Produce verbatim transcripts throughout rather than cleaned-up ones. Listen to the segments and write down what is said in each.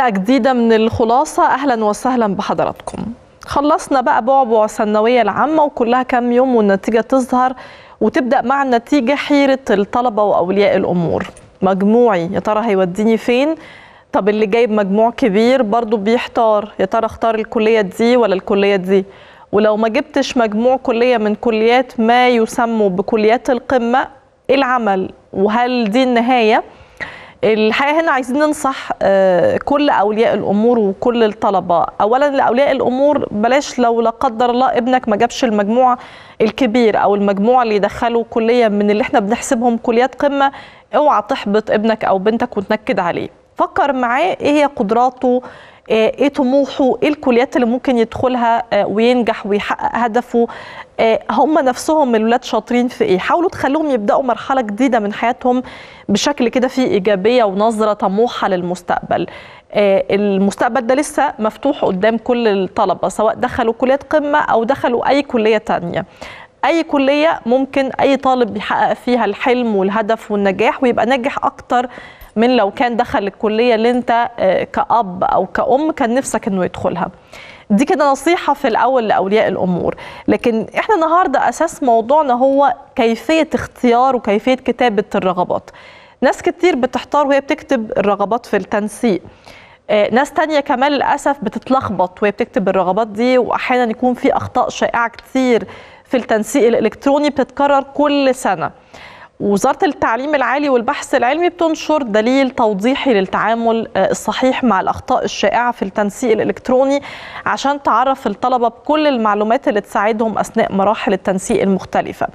حلقة جديدة من الخلاصة. أهلا وسهلا بحضراتكم. خلصنا بقى بعبع الثانوية العامة وكلها كام يوم والنتيجة تظهر، وتبدأ مع النتيجة حيرة الطلبة وأولياء الأمور. مجموعي يا ترى هيوديني فين؟ طب اللي جايب مجموع كبير برضو بيحتار، يا ترى اختار الكلية دي ولا الكلية دي؟ ولو ما جبتش مجموع كلية من كليات ما يسموا بكليات القمة، إيه العمل؟ وهل دي النهاية؟ الحقيقة هنا عايزين ننصح كل أولياء الأمور وكل الطلبة. أولا لأولياء الأمور، بلاش لو لا قدر الله ابنك ما جابش المجموع الكبير أو المجموع اللي يدخله كلية من اللي احنا بنحسبهم كليات قمة، اوعى تحبط ابنك أو بنتك وتنكد عليه. فكر معاه ايه هي قدراته، ايه طموحه، ايه الكليات اللي ممكن يدخلها وينجح ويحقق هدفه. هم نفسهم الولاد شاطرين في ايه؟ حاولوا تخلوهم يبداوا مرحله جديده من حياتهم بشكل كده فيه ايجابيه ونظره طموحه للمستقبل. المستقبل ده لسه مفتوح قدام كل الطلبه، سواء دخلوا كليات قمه او دخلوا اي كليه تانية. اي كليه ممكن اي طالب يحقق فيها الحلم والهدف والنجاح ويبقى ناجح اكتر من لو كان دخل الكلية اللي انت كأب أو كأم كان نفسك انه يدخلها. دي كده نصيحة في الأول لأولياء الأمور. لكن احنا النهاردة أساس موضوعنا هو كيفية اختيار وكيفية كتابة الرغبات. ناس كتير بتحتار وهي بتكتب الرغبات في التنسيق، ناس تانية كمان للأسف بتتلخبط وهي بتكتب الرغبات دي، وأحيانا يكون في أخطاء شائعة كتير في التنسيق الإلكتروني بتتكرر كل سنة. وزارة التعليم العالي والبحث العلمي بتنشر دليل توضيحي للتعامل الصحيح مع الأخطاء الشائعة في التنسيق الإلكتروني عشان تعرف الطلبة بكل المعلومات اللي تساعدهم أثناء مراحل التنسيق المختلفة.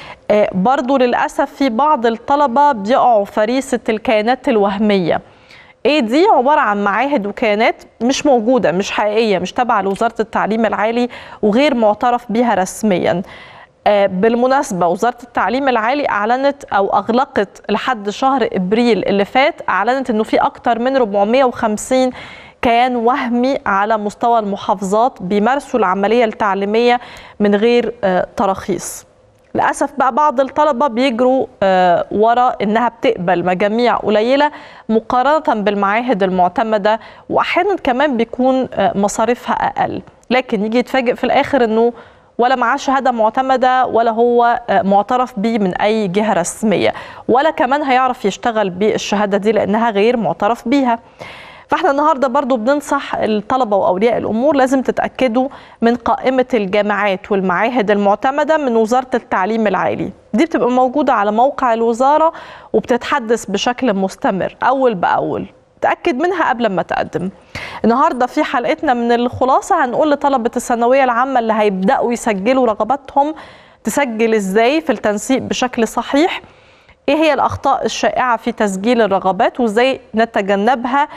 برضو للأسف في بعض الطلبة بيقعوا فريسة الكيانات الوهمية. ايه دي؟ عبارة عن معاهد وكيانات مش موجودة، مش حقيقية، مش تابعة لوزارة التعليم العالي وغير معترف بها رسميا. بالمناسبة وزارة التعليم العالي أعلنت أو أغلقت لحد شهر إبريل اللي فات، أعلنت أنه في أكتر من أربعمائة وخمسين كيان وهمي على مستوى المحافظات بيمارسوا العملية التعليمية من غير تراخيص. للأسف بقى بعض الطلبة بيجروا ورا إنها بتقبل مجاميع قليلة مقارنة بالمعاهد المعتمدة، وأحيانا كمان بيكون مصاريفها أقل، لكن يجي يتفاجئ في الآخر إنه ولا معاه شهادة معتمدة ولا هو معترف بيه من أي جهة رسمية، ولا كمان هيعرف يشتغل بالشهادة دي لأنها غير معترف بيها. فاحنا النهاردة برضو بننصح الطلبة وأولياء الأمور لازم تتأكدوا من قائمة الجامعات والمعاهد المعتمدة من وزارة التعليم العالي. دي بتبقى موجودة على موقع الوزارة وبتتحدث بشكل مستمر أول بأول، تأكد منها قبل ما تقدم. النهاردة في حلقتنا من الخلاصة هنقول لطلبة الثانوية العامة اللي هيبدأوا يسجلوا رغباتهم تسجل ازاي في التنسيق بشكل صحيح، ايه هي الأخطاء الشائعة في تسجيل الرغبات وازاي نتجنبها،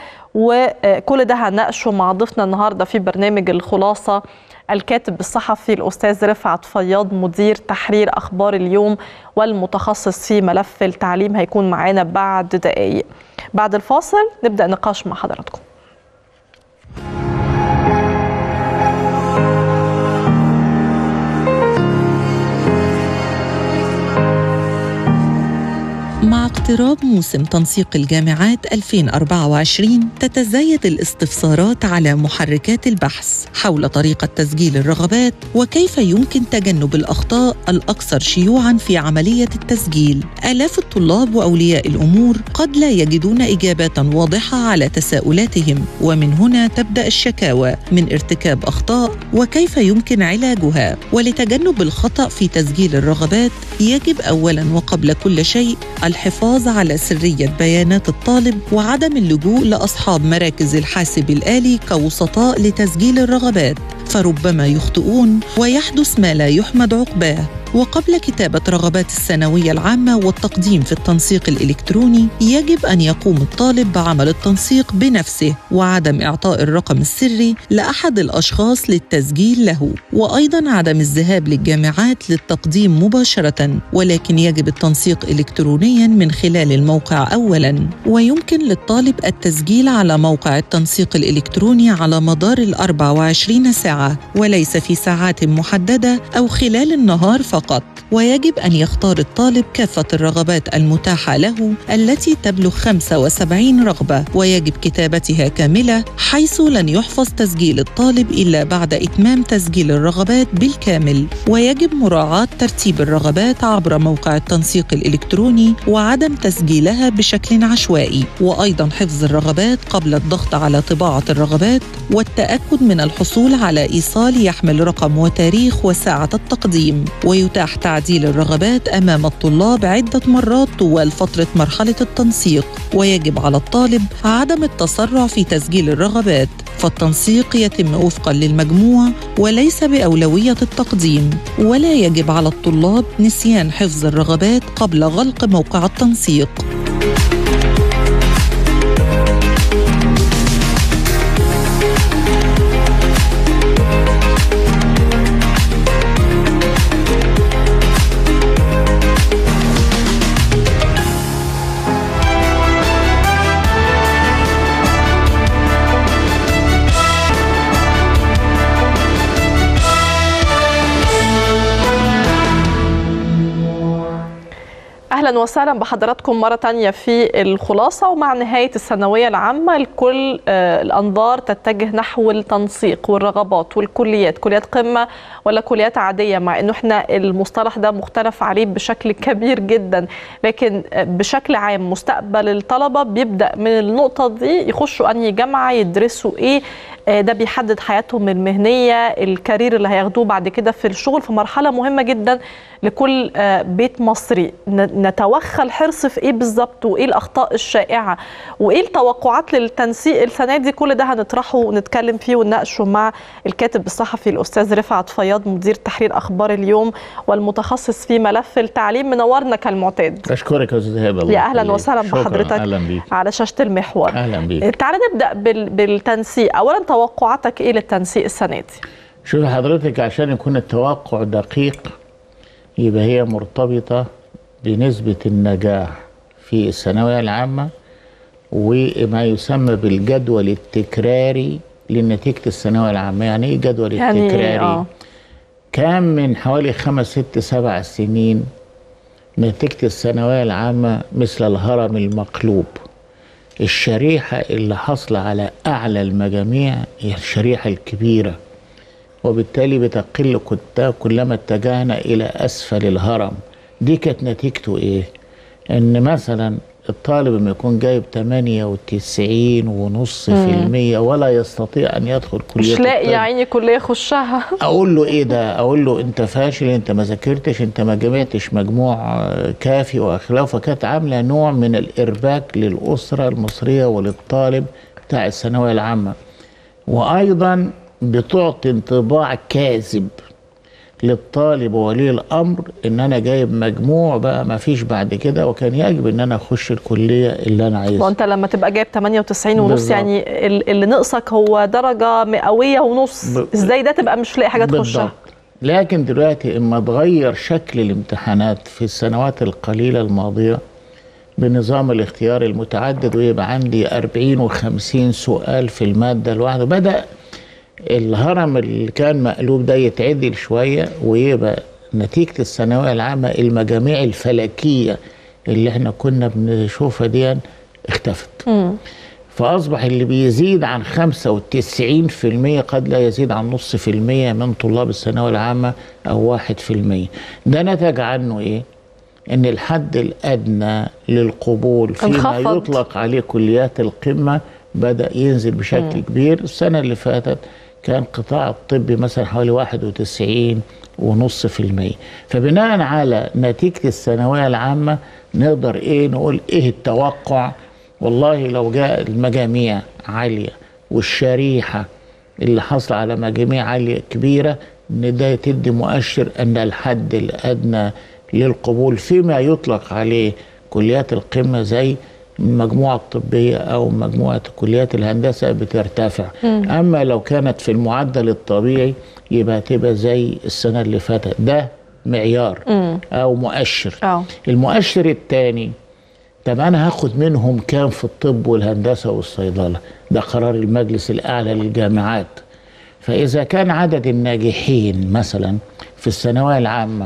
وكل ده هنناقشه مع ضيفنا النهاردة في برنامج الخلاصة الكاتب الصحفي الأستاذ رفعت فياض، مدير تحرير أخبار اليوم والمتخصص في ملف التعليم. هيكون معانا بعد دقايق. بعد الفاصل نبدأ نقاش مع حضراتكم. مع اقتراب موسم تنسيق الجامعات ألفين وأربعة وعشرين تتزايد الاستفسارات على محركات البحث حول طريقة تسجيل الرغبات وكيف يمكن تجنب الأخطاء الأكثر شيوعاً في عملية التسجيل. آلاف الطلاب وأولياء الأمور قد لا يجدون إجابات واضحة على تساؤلاتهم، ومن هنا تبدأ الشكاوى من ارتكاب أخطاء وكيف يمكن علاجها. ولتجنب الخطأ في تسجيل الرغبات يجب أولاً وقبل كل شيء الحفاظ على سرية بيانات الطالب وعدم اللجوء لأصحاب مراكز الحاسب الآلي كوسطاء لتسجيل الرغبات، فربما يخطئون ويحدث ما لا يحمد عقباه. وقبل كتابة رغبات الثانوية العامة والتقديم في التنسيق الإلكتروني يجب أن يقوم الطالب بعمل التنسيق بنفسه وعدم إعطاء الرقم السري لأحد الأشخاص للتسجيل له، وأيضاً عدم الذهاب للجامعات للتقديم مباشرة، ولكن يجب التنسيق إلكترونياً من خلال الموقع أولاً. ويمكن للطالب التسجيل على موقع التنسيق الإلكتروني على مدار الأربع وعشرين ساعة وليس في ساعات محددة أو خلال النهار فقط. ويجب أن يختار الطالب كافة الرغبات المتاحة له التي تبلغ خمسة وسبعين رغبة، ويجب كتابتها كاملة، حيث لن يحفظ تسجيل الطالب إلا بعد إتمام تسجيل الرغبات بالكامل. ويجب مراعاة ترتيب الرغبات عبر موقع التنسيق الإلكتروني وعدم تسجيلها بشكل عشوائي، وأيضاً حفظ الرغبات قبل الضغط على طباعة الرغبات، والتأكد من الحصول على إيصال يحمل رقم وتاريخ وساعة التقديم. ويتاح تعديل الرغبات أمام الطلاب عدة مرات طوال فترة مرحلة التنسيق، ويجب على الطالب عدم التسرع في تسجيل الرغبات، فالتنسيق يتم وفقاً للمجموع وليس بأولوية التقديم. ولا يجب على الطلاب نسيان حفظ الرغبات قبل غلق موقع التنسيق. أهلا وسهلا بحضراتكم مرة تانية في الخلاصة. ومع نهاية الثانوية العامة الكل آه الأنظار تتجه نحو التنسيق والرغبات والكليات، كليات قمة ولا كليات عادية، مع أنه احنا المصطلح ده مختلف عليه بشكل كبير جدا، لكن آه بشكل عام مستقبل الطلبة بيبدأ من النقطة دي، يخشوا أنهي جامعة، يدرسوا إيه، آه ده بيحدد حياتهم المهنية، الكارير اللي هياخدوه بعد كده في الشغل. في مرحلة مهمة جدا لكل آه بيت مصري، نتوخى الحرص في ايه بالظبط، وايه الاخطاء الشائعه، وايه التوقعات للتنسيق السنه دي. كل ده هنطرحه ونتكلم فيه ونناقشه مع الكاتب الصحفي الاستاذ رفعت فياض، مدير تحرير اخبار اليوم والمتخصص في ملف التعليم. منورنا كالمعتاد. اشكرك يا استاذ هبه. يا اهلا وسهلا بحضرتك على شاشه المحور. اهلا بيك. تعالى نبدا بالتنسيق. اولا توقعاتك ايه للتنسيق السنه دي؟ شوف حضرتك، عشان يكون التوقع دقيق يبقى هي مرتبطه بنسبة النجاح في الثانوية العامة وما يسمى بالجدول التكراري لنتيجة الثانوية العامة. يعني ايه جدول يعني التكراري؟ آه. كان من حوالي خمس ست سبع سنين نتيجة الثانوية العامة مثل الهرم المقلوب. الشريحة اللي حصل على أعلى المجاميع هي الشريحة الكبيرة، وبالتالي بتقل كلما اتجهنا إلى أسفل الهرم. دي كانت نتيجته ايه؟ ان مثلا الطالب لما يكون جايب ثمانية وتسعين ونص في المية ولا يستطيع ان يدخل كليه، مش لاقي يا عيني كليه يخشها. اقول له ايه ده؟ اقول له انت فاشل، انت ما ذاكرتش، انت ما جمعتش مجموع كافي واخلاقه. فكانت عامله نوع من الارباك للاسره المصريه وللطالب بتاع الثانويه العامه، وايضا بتعطي انطباع كاذب للطالب وولي الامر ان انا جايب مجموع بقى ما فيش بعد كده، وكان يجب ان انا اخش الكليه اللي انا عايزها. وانت لما تبقى جايب ثمانية وتسعين ونص يعني اللي نقصك هو درجه مئويه ونص، ب... ازاي ده تبقى مش لاقي حاجه تخشها؟ لكن دلوقتي اما تغير شكل الامتحانات في السنوات القليله الماضيه بنظام الاختيار المتعدد، ويبقى عندي أربعين وخمسين سؤال في الماده الواحده، بدا الهرم اللي كان مقلوب ده يتعدل شويه، ويبقى نتيجه الثانويه العامه المجاميع الفلكيه اللي احنا كنا بنشوفها دي اختفت. مم. فاصبح اللي بيزيد عن خمسة وتسعين في المية قد لا يزيد عن نص في المية من طلاب الثانويه العامه او واحد في المية. ده نتج عنه ايه؟ ان الحد الادنى للقبول فيما يطلق عليه كليات القمه بدا ينزل بشكل مم. كبير. السنه اللي فاتت كان قطاع الطبي مثلا حوالي واحد وتسعين ونص في المية. فبناء على نتيجة الثانوية العامة نقدر ايه نقول ايه التوقع. والله لو جاء المجاميع عالية والشريحة اللي حصل على مجاميع عالية كبيرة، ان ده تدي مؤشر ان الحد الادنى للقبول فيما يطلق عليه كليات القمة زي المجموعة الطبية أو مجموعة كليات الهندسة بترتفع. مم. أما لو كانت في المعدل الطبيعي يبقى تبقى زي السنة اللي فاتت. ده معيار مم. أو مؤشر. أوه. المؤشر الثاني، طب أنا هاخد منهم كام في الطب والهندسة والصيدلة؟ ده قرار المجلس الأعلى للجامعات. فإذا كان عدد الناجحين مثلا في الثانوية العامة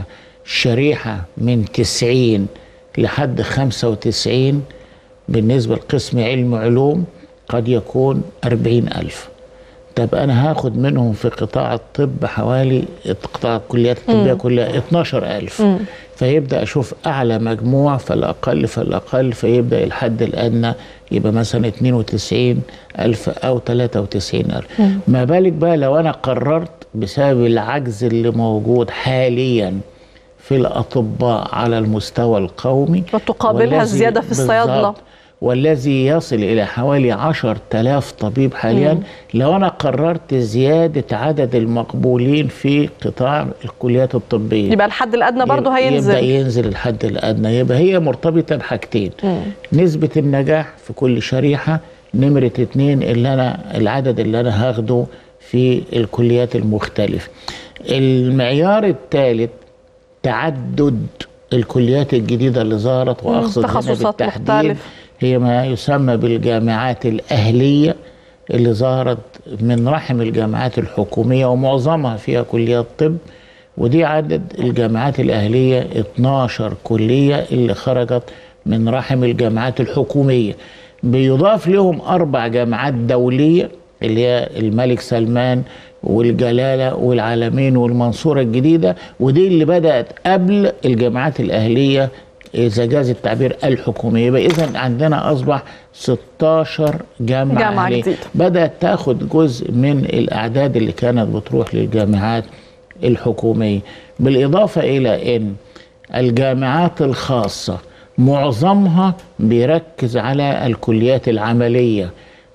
شريحة من تسعين لحد خمسة وتسعين بالنسبة لقسم علم علوم قد يكون أربعين ألف. طب أنا هاخد منهم في قطاع الطب حوالي قطاع الكليات الطبية كلها اتناشر ألف. مم. فيبدأ أشوف أعلى مجموع فالأقل فالأقل، فيبدأ الحد الأدنى يبقى مثلا اتنين وتسعين ألف أو تلاتة وتسعين ألف. مم. ما بالك بقى لو أنا قررت بسبب العجز اللي موجود حاليا في الأطباء على المستوى القومي وتقابلها الزيادة في الصيادلة والذي يصل إلى حوالي عشر تلاف طبيب حاليا. مم. لو أنا قررت زيادة عدد المقبولين في قطاع الكليات الطبية يبقى الحد الأدنى برضه هينزل، يبدأ ينزل الحد الأدنى. يبقى هي مرتبطة بحاجتين، مم. نسبة النجاح في كل شريحة، نمرة اتنين اللي أنا العدد اللي أنا هاخده في الكليات المختلفة. المعيار الثالث تعدد الكليات الجديدة اللي ظهرت، وأقصد هنا بالتحديد مختلف. هي ما يسمى بالجامعات الأهلية اللي ظهرت من رحم الجامعات الحكومية ومعظمها فيها كليات طب، ودي عدد الجامعات الأهلية اتناشر كلية اللي خرجت من رحم الجامعات الحكومية. بيضاف لهم أربع جامعات دولية اللي هي الملك سلمان والجلالة والعالمين والمنصورة الجديدة، ودي اللي بدأت قبل الجامعات الأهلية إذا جاز التعبير الحكومية. يبقى إذن عندنا أصبح ستاشر جامعة, جامعة جديدة بدأت تاخد جزء من الأعداد اللي كانت بتروح للجامعات الحكومية. بالإضافة إلى أن الجامعات الخاصة معظمها بيركز على الكليات العملية،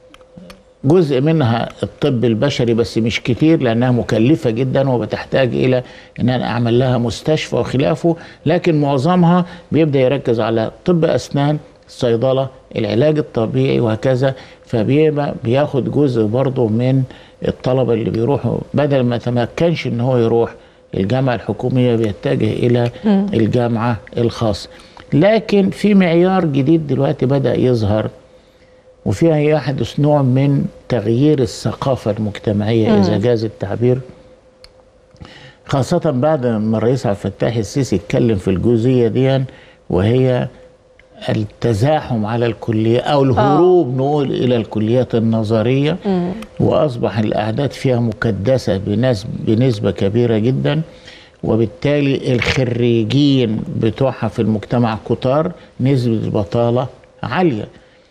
جزء منها الطب البشري بس مش كتير لأنها مكلفة جدا وبتحتاج إلى أن أنا أعمل لها مستشفى وخلافه، لكن معظمها بيبدأ يركز على طب أسنان، الصيدلة، العلاج الطبيعي وهكذا. فبيبقى بياخد جزء برضه من الطلبة اللي بيروحوا، بدل ما تمكنش أن هو يروح الجامعة الحكومية بيتجه إلى الجامعة الخاصة. لكن في معيار جديد دلوقتي بدأ يظهر وفيها يحدث نوع من تغيير الثقافة المجتمعية مم. إذا جاز التعبير، خاصة بعد ما الرئيس عبد الفتاح السيسي اتكلم في الجزئية دي، وهي التزاحم على الكلية أو الهروب آه. نقول إلى الكليات النظرية. مم. وأصبح الأعداد فيها مكدسة بنسبة كبيرة جدا، وبالتالي الخريجين بتوعها في المجتمع كتار، نسبة البطالة عالية.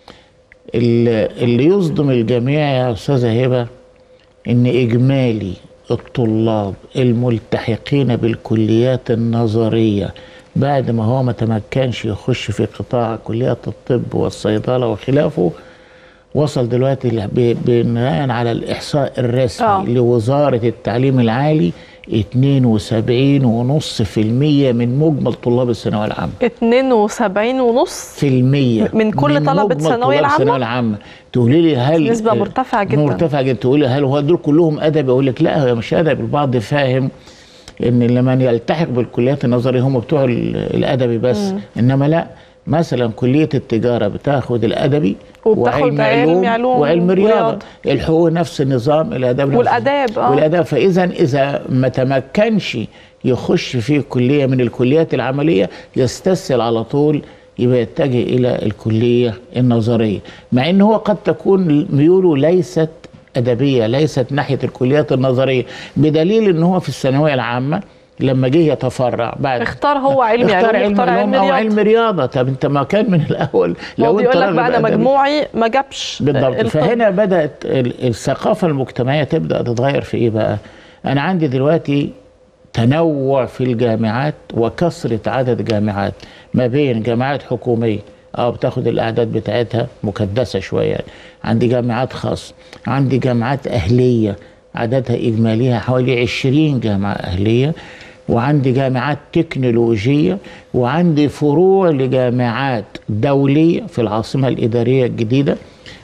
اللي يصدم الجميع يا أستاذة هبة إن إجمالي الطلاب الملتحقين بالكليات النظرية بعد ما هو ما تمكنش يخش في قطاع كليات الطب والصيدلة وخلافه وصل دلوقتي بناء على الإحصاء الرسمي أوه. لوزارة التعليم العالي اتنين وسبعين ونص في المية من مجمل طلاب الثانوية العامة. اتنين وسبعين ونص في المية من كل طلبة الثانوية العامة. العامة. تقولي لي هل نسبة مرتفعة جدا؟ مرتفعة جدا. تقولي هل هو دول كلهم أدبي؟ أقول لك لا، هو مش أدبي. البعض فاهم إن لما يلتحق بالكليات النظرية هم بتوع الأدبي بس. مم. إنما لا، مثلا كلية التجارة بتاخد الأدبي وعلم علوم, علوم وعلم رياضة، الحقوق نفس النظام، الآداب والآداب آه. والآداب. فإذا إذا ما تمكنش يخش في كلية من الكليات العملية يستسهل على طول يبقى يتجه إلى الكلية النظرية، مع إن هو قد تكون ميوله ليست أدبية، ليست ناحية الكليات النظرية، بدليل إن هو في الثانوية العامة لما جه يتفرع بعد اختار هو علم اختار علم, اختار علم او علم رياضه. طب انت ما كان من الاول لو انت بيقول لك بقى انا مجموعي ما جابش بالضبط. فهنا بدات الثقافه المجتمعيه تبدا تتغير في ايه بقى؟ انا عندي دلوقتي تنوع في الجامعات وكثره عدد جامعات، ما بين جامعات حكوميه اه بتاخد الاعداد بتاعتها مكدسه شويه يعني. عندي جامعات خاصه، عندي جامعات اهليه عددها اجماليها حوالي عشرين جامعه اهليه، وعندي جامعات تكنولوجية، وعندي فروع لجامعات دولية في العاصمة الإدارية الجديدة،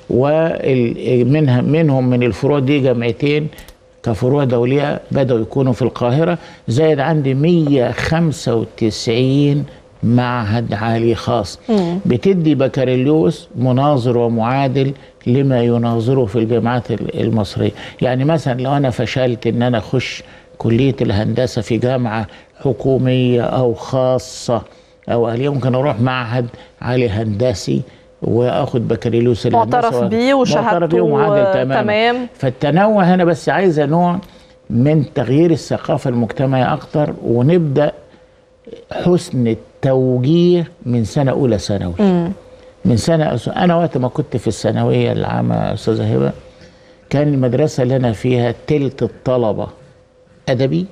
ومنها منهم من الفروع دي جامعتين كفروع دولية بدأوا يكونوا في القاهرة، زائد عندي مية وخمسة وتسعين معهد عالي خاص مم. بتدي بكالوريوس مناظر ومعادل لما يناظره في الجامعات المصرية. يعني مثلا لو أنا فشلت إن أنا أخش كلية الهندسة في جامعة حكومية أو خاصة أو أهلية، ممكن أروح معهد عالي هندسي واخد بكالوريوس الهندسه معترف بيه وشهادته ومعادل تمام. تمام. فالتنوع هنا بس عايزه نوع من تغيير الثقافه المجتمعيه اكتر، ونبدا حسن التوجيه من سنه اولى ثانوي. من سنه انا وقت ما كنت في الثانويه العامه استاذه هبه، كان المدرسه اللي انا فيها تلت الطلبه ادبي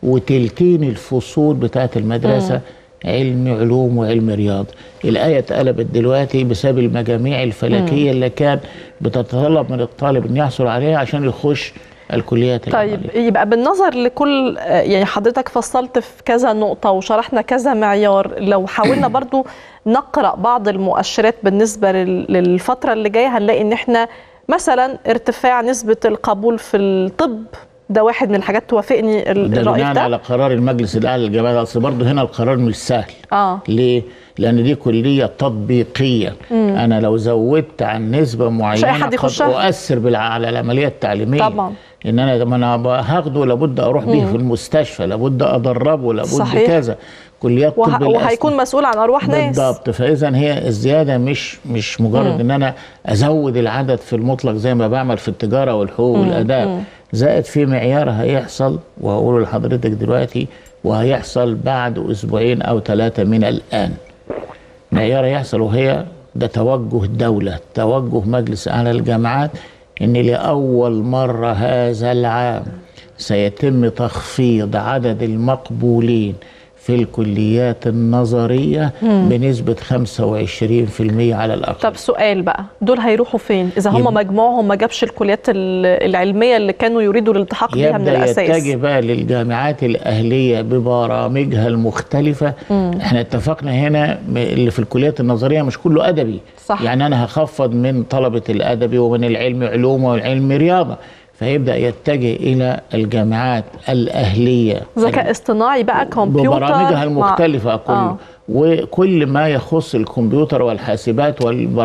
وتلتين الفصول بتاعت المدرسه مم. علم علوم وعلم رياض. الآية اتقلبت دلوقتي بسبب المجاميع الفلكية مم. اللي كان بتتطلب من الطالب أن يحصل عليها عشان يخش الكليات العملية. طيب يبقى بالنظر لكل، يعني حضرتك فصلت في كذا نقطة وشرحنا كذا معيار، لو حاولنا برضو نقرأ بعض المؤشرات بالنسبة للفترة اللي جاية هنلاقي ان احنا مثلا ارتفاع نسبة القبول في الطب، ده واحد من الحاجات توافقني الرأي ده بناء على قرار المجلس الاعلى للجامعات. اصل برضه هنا القرار مش سهل. اه ليه؟ لان دي كليه تطبيقيه. مم. انا لو زودت عن نسبه معينه قد اؤثر على العمليه التعليميه. طبعا ان انا لما انا هاخده لابد اروح بيه في المستشفى، لابد ادربه، لابد صحيح. كذا كليات وه... طب وهيكون مسؤول عن ارواح ناس. بالضبط. فاذا هي الزياده مش مش مجرد مم. ان انا ازود العدد في المطلق زي ما بعمل في التجاره والحقوق والاداب، زائد في معيار هيحصل وهقوله لحضرتك دلوقتي، وهيحصل بعد اسبوعين او ثلاثه من الان. معيار هيحصل وهي ده توجه الدوله، توجه مجلس اعلى الجامعات، ان لاول مره هذا العام سيتم تخفيض عدد المقبولين في الكليات النظرية مم. بنسبة خمسة وعشرين بالمئة على الأقل. طب سؤال بقى، دول هيروحوا فين إذا هم مجموعهم ما جابش الكليات العلمية اللي كانوا يريدوا الالتحاق بها من الأساس؟ يبدأ يتجه بقى للجامعات الأهلية ببرامجها المختلفة. مم. احنا اتفقنا هنا اللي في الكليات النظرية مش كله أدبي. صح. يعني أنا هخفض من طلبة الأدبي ومن العلم علوم والعلم رياضة، فيبدأ يتجه إلى الجامعات الأهلية، ذكاء اصطناعي بقى، كمبيوتر ببرامجها المختلفة كله. آه. وكل ما يخص الكمبيوتر والحاسبات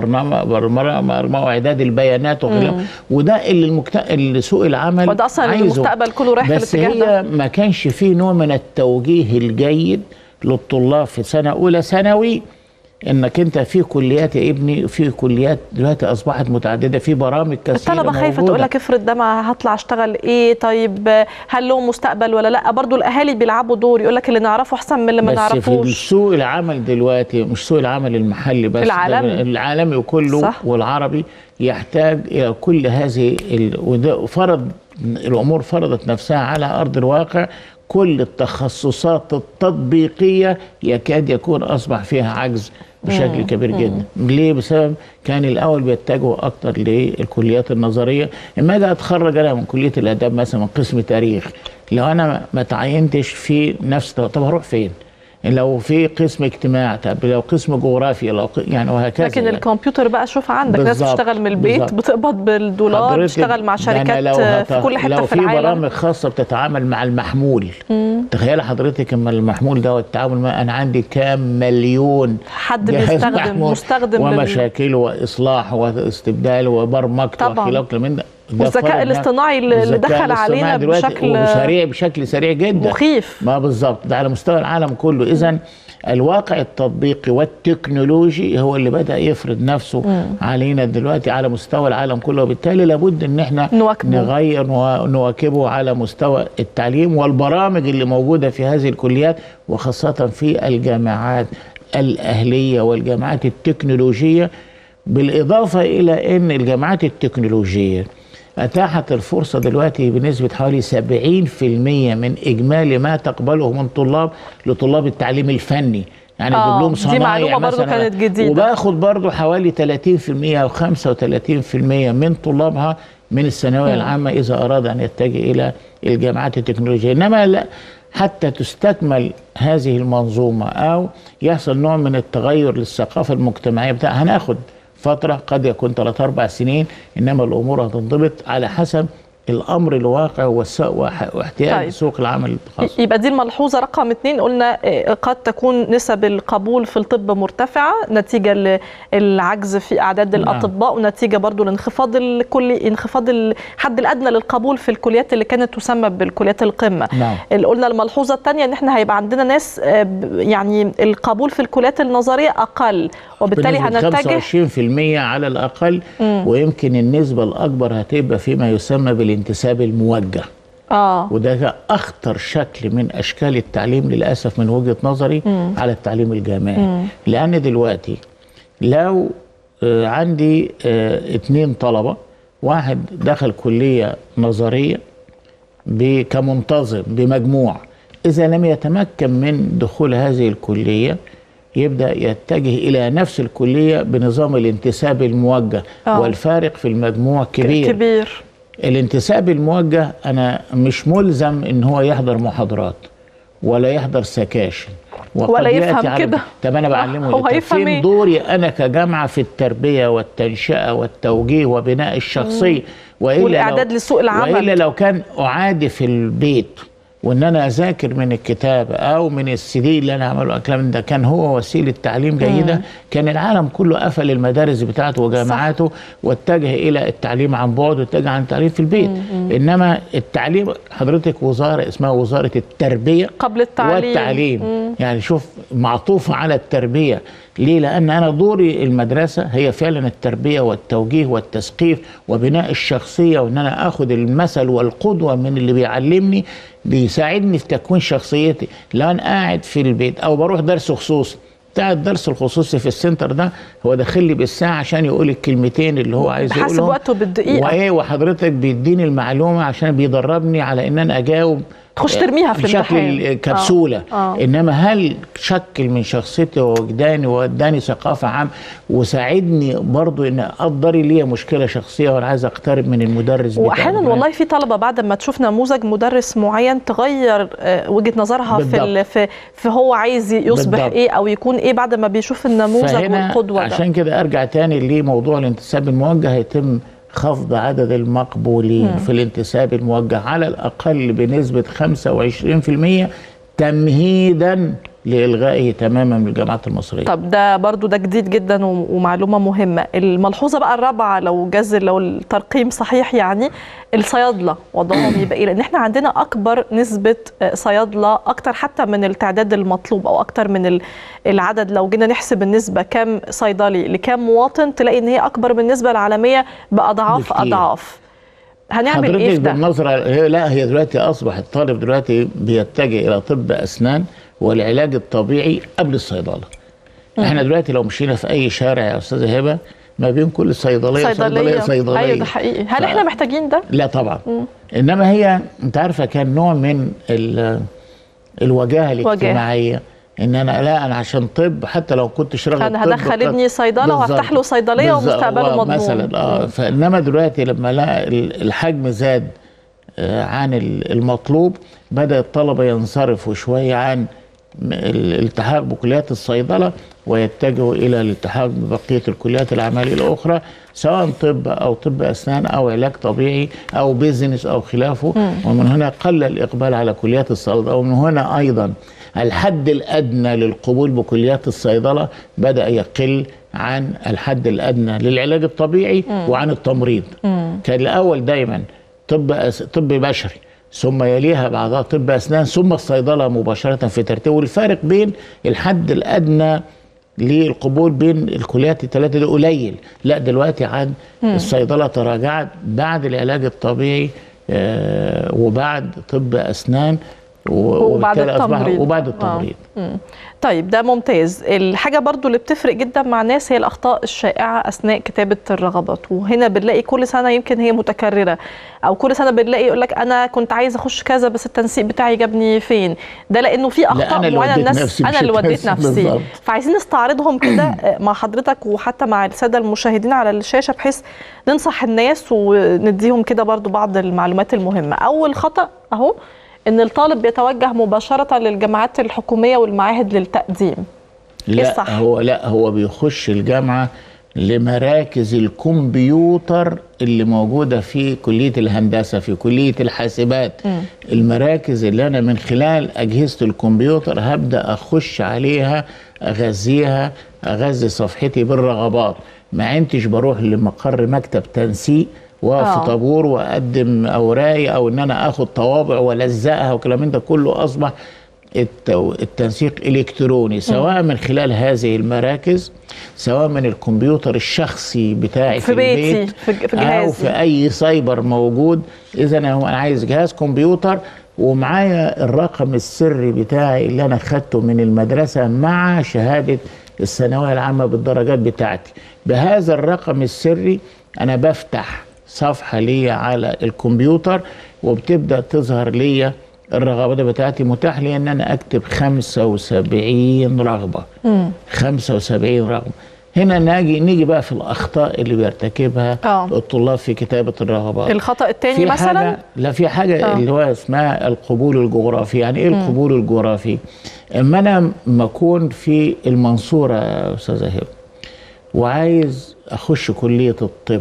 والبرمجة وإعداد البيانات وغيرها، وده اللي, المكت... اللي سوق العمل وده أصلا عايزه. المستقبل كله رايح في الاتجاه ده. بس هي ما كانش فيه نوع من التوجيه الجيد للطلاب في سنة أولى ثانوي، انك انت في كليات يا ابني، في كليات دلوقتي اصبحت متعدده، في برامج كثيره. الطلبه خايفه تقول لك افرض ده ما هطلع اشتغل ايه، طيب هل له مستقبل ولا لا؟ برضو الاهالي بيلعبوا دور، يقول لك اللي نعرفه احسن من اللي ما نعرفوش. بس في سوق العمل دلوقتي، مش سوق العمل المحلي بس، العالمي العالمي وكله صح. والعربي يحتاج الى كل هذه ال... وده فرض الامور فرضت نفسها على ارض الواقع. كل التخصصات التطبيقيه يكاد يكون اصبح فيها عجز بشكل كبير جدا. ليه؟ بسبب كان الاول بيتجهوا اكتر للكليات النظريه. اما اجي اتخرج انا من كليه الاداب مثلا من قسم تاريخ، لو انا ما تعينتش في نفس، طب هروح فين؟ لو في قسم اجتماع، طب لو قسم جغرافيا، لو يعني وهكذا. لكن يعني الكمبيوتر بقى شوف عندك ناس بتشتغل من البيت بالزبط. بتقبض بالدولار، بتشتغل مع شركات هت... في كل حته في العالم. لو في برامج خاصه بتتعامل مع المحمول، تخيل حضرتك اما المحمول ده والتعامل معه، انا عندي كام مليون حد بيستخدم مستخدم ومشاكله واصلاحه واستبداله وبرمجته وخلافه من ده. والذكاء الاصطناعي اللي دخل علينا بشكل سريع بشكل سريع جدا مخيف. ما بالظبط، ده على مستوى العالم كله. اذا الواقع التطبيقي والتكنولوجي هو اللي بدأ يفرض نفسه مم. علينا دلوقتي على مستوى العالم كله، وبالتالي لابد ان احنا نواكبه. نغير ونواكبه على مستوى التعليم والبرامج اللي موجودة في هذه الكليات، وخاصة في الجامعات الأهلية والجامعات التكنولوجية. بالإضافة إلى أن الجامعات التكنولوجية أتاحت الفرصة دلوقتي بنسبة حوالي سبعين بالمئة من إجمالي ما تقبله من طلاب لطلاب التعليم الفني، يعني آه دبلوم صنايع دي معلومة برضو كانت جديدة. وباخد برضو حوالي ثلاثين بالمئة أو خمسة وثلاثين بالمئة من طلابها من الثانوية العامة إذا أراد أن يتجه إلى الجامعات التكنولوجية. إنما لا، حتى تستكمل هذه المنظومة أو يحصل نوع من التغير للثقافة المجتمعية بتاعها، هناخد فترة قد يكون ثلاث أربع سنين، إنما الأمور هتنضبط على حسب الامر الواقع واحتياج طيب. سوق العمل الخاص. يبقى دي الملحوظه رقم اثنين، قلنا قد تكون نسب القبول في الطب مرتفعه نتيجه للعجز في اعداد نعم. الاطباء، ونتيجه برضو لانخفاض الكلي انخفاض الحد الادنى للقبول في الكليات اللي كانت تسمى بالكليات القمه. نعم. اللي قلنا الملحوظه الثانيه ان احنا هيبقى عندنا ناس يعني القبول في الكليات النظريه اقل، وبالتالي هنتجه خمسة وعشرين بالمئة على الاقل. مم. ويمكن النسبه الاكبر هتبقى فيما يسمى بالانتساب الموجه. اه وده اخطر شكل من اشكال التعليم للاسف من وجهه نظري. مم. على التعليم الجامعي. مم. لان دلوقتي لو آه عندي آه اتنين طلبه، واحد دخل كليه نظريه كمنتظم بمجموع، اذا لم يتمكن من دخول هذه الكليه يبدأ يتجه إلى نفس الكلية بنظام الانتساب الموجه. أوه. والفارق في المجموع كبير كبير. الانتساب الموجه أنا مش ملزم إن هو يحضر محاضرات ولا يحضر سكاشن ولا يفهم كده. طب أنا بعلمه إيه؟ فين إيه؟ دوري أنا كجامعة في التربية والتنشئة والتوجيه وبناء الشخصية، وإلا والإعداد لو لسوق العمل. وإلا لو كان أعادي في البيت وان انا اذاكر من الكتاب او من السي دي اللي انا عمله الكلام ده كان هو وسيله تعليم جيده، مم. كان العالم كله قفل المدارس بتاعته وجامعاته واتجه الى التعليم عن بعد واتجه عن التعليم في البيت. مم. انما التعليم حضرتك وزاره اسمها وزاره التربيه قبل التعليم والتعليم. مم. يعني شوف معطوفه على التربيه. ليه؟ لأن أنا دوري المدرسة هي فعلا التربية والتوجيه والتثقيف وبناء الشخصية، وإن أنا آخد المثل والقدوة من اللي بيعلمني بيساعدني في تكوين شخصيتي. لو أنا قاعد في البيت أو بروح درس خصوصي، بتاع الدرس الخصوصي في السنتر ده هو داخل لي بالساعة عشان يقول الكلمتين اللي هو عايز يقولهم، حسب وقته بالدقيقة، وإيه وحضرتك بيديني المعلومة عشان بيدربني على إن أنا أجاوب تخش ترميها في الامتحان بشكل كبسوله. آه. آه. انما هل شكل من شخصيتي ووجداني واداني ثقافه عامه وساعدني برضو ان اقدر لي مشكله شخصيه وانا عايز اقترب من المدرس بتاعي. واحيانا والله في طلبه بعد ما تشوف نموذج مدرس معين تغير وجهه نظرها في في في هو عايز يصبح بالضبط. ايه او يكون ايه بعد ما بيشوف النموذج والقدوه ده. عشان كده ارجع تاني لموضوع الانتساب الموجه، هيتم خفض عدد المقبولين مم. في الانتساب الموجه على الأقل بنسبة خمسة وعشرين بالمئة تمهيدا لإلغائه تماما من الجامعات المصرية. طب ده برضو ده جديد جدا ومعلومة مهمة. الملحوظة بقى الرابعة لو جز لو الترقيم صحيح يعني الصيادلة وضعهم يبقى ايه؟ لأن احنا عندنا أكبر نسبة صيادلة أكتر حتى من التعداد المطلوب أو أكتر من العدد. لو جينا نحسب النسبة كام صيدلي لكام مواطن تلاقي إن هي أكبر من النسبة العالمية بأضعاف بكتير. أضعاف. هنعمل ايه في ده؟ بالنظرة لا هي دلوقتي أصبح الطالب دلوقتي بيتجه إلى طب أسنان والعلاج الطبيعي قبل الصيدله. احنا دلوقتي لو مشينا في اي شارع يا استاذه هبه ما بين كل صيدليه صيدليه صيدليه ايوه ده حقيقي. هل ف... احنا محتاجين ده؟ لا طبعا. مم. انما هي انت عارفه كان نوع من ال... الوجاهه الاجتماعيه ان انا لا انا عشان طب حتى لو كنت شغال انا هدخل ابني صيدله وهفتح له صيدليه ومستقبله مضمون مثلا. اه فانما دلوقتي لما لقى الحجم زاد عن المطلوب بدأ الطلبة ينصرفوا شوية عن الالتحاق بكليات الصيدلة ويتجهوا إلى الالتحاق ببقية الكليات العملية الأخرى سواء طب أو طب أسنان أو علاج طبيعي أو بيزنس أو خلافه. م. ومن هنا قل الإقبال على كليات الصيدلة، ومن هنا أيضا الحد الأدنى للقبول بكليات الصيدلة بدأ يقل عن الحد الأدنى للعلاج الطبيعي م. وعن التمريض. م. كان الأول دايما طب أس... طب بشري ثم يليها بعضها طب أسنان ثم الصيدلة مباشرة في ترتيب، والفارق بين الحد الأدنى للقبول بين الكليات الثلاثة دي قليل. لا دلوقتي عن الصيدلة تراجعت بعد العلاج الطبيعي آه وبعد طب أسنان وبعد التمريض وبعد التمريض. آه. طيب ده ممتاز. الحاجة برضو اللي بتفرق جدا مع الناس هي الأخطاء الشائعة أثناء كتابة الرغبات، وهنا بنلاقي كل سنة يمكن هي متكررة أو كل سنة بنلاقي يقول لك أنا كنت عايز أخش كذا بس التنسيق بتاعي جابني فين. ده لأنه في أخطاء معينة الناس أنا اللي وديت نفسي بالضبط. فعايزين نستعرضهم كده مع حضرتك وحتى مع السادة المشاهدين على الشاشة بحيث ننصح الناس ونديهم كده برضو بعض المعلومات المهمة. أول خطأ أهو إن الطالب بيتوجه مباشرة للجامعات الحكومية والمعاهد للتقديم. لا إيه الصح؟ هو لا هو بيخش الجامعة لمراكز الكمبيوتر اللي موجودة في كلية الهندسة، في كلية الحاسبات. م. المراكز اللي أنا من خلال أجهزة الكمبيوتر هبدأ أخش عليها، أغذيها، أغذي صفحتي بالرغبات. ما عندتش بروح لمقر مكتب تنسيق واقف في طابور وأقدم أوراقي، أو إن أنا آخد طوابع وألزقها وكلام من ده كله. أصبح التنسيق إلكتروني، سواء من خلال هذه المراكز، سواء من الكمبيوتر الشخصي بتاعي في, في بيتي البيت في أو في أي سايبر موجود. إذا أنا عايز جهاز كمبيوتر ومعايا الرقم السري بتاعي اللي أنا خدته من المدرسة مع شهادة الثانوية العامة بالدرجات بتاعتي. بهذا الرقم السري أنا بفتح صفحة لي على الكمبيوتر، وبتبدأ تظهر لي الرغبات بتاعتي. متاح لي ان انا اكتب خمسة وسبعين رغبة. مم. خمسة وسبعين رغبة. هنا نيجي نيجي بقى في الاخطاء اللي بيرتكبها أوه. الطلاب في كتابة الرغبات. الخطأ الثاني مثلا؟ لا، في حاجة أوه. اللي هو اسمها القبول الجغرافي. يعني ايه القبول مم. الجغرافي؟ اما انا ما اكون في المنصورة يا استاذة هبة وعايز اخش كلية الطب،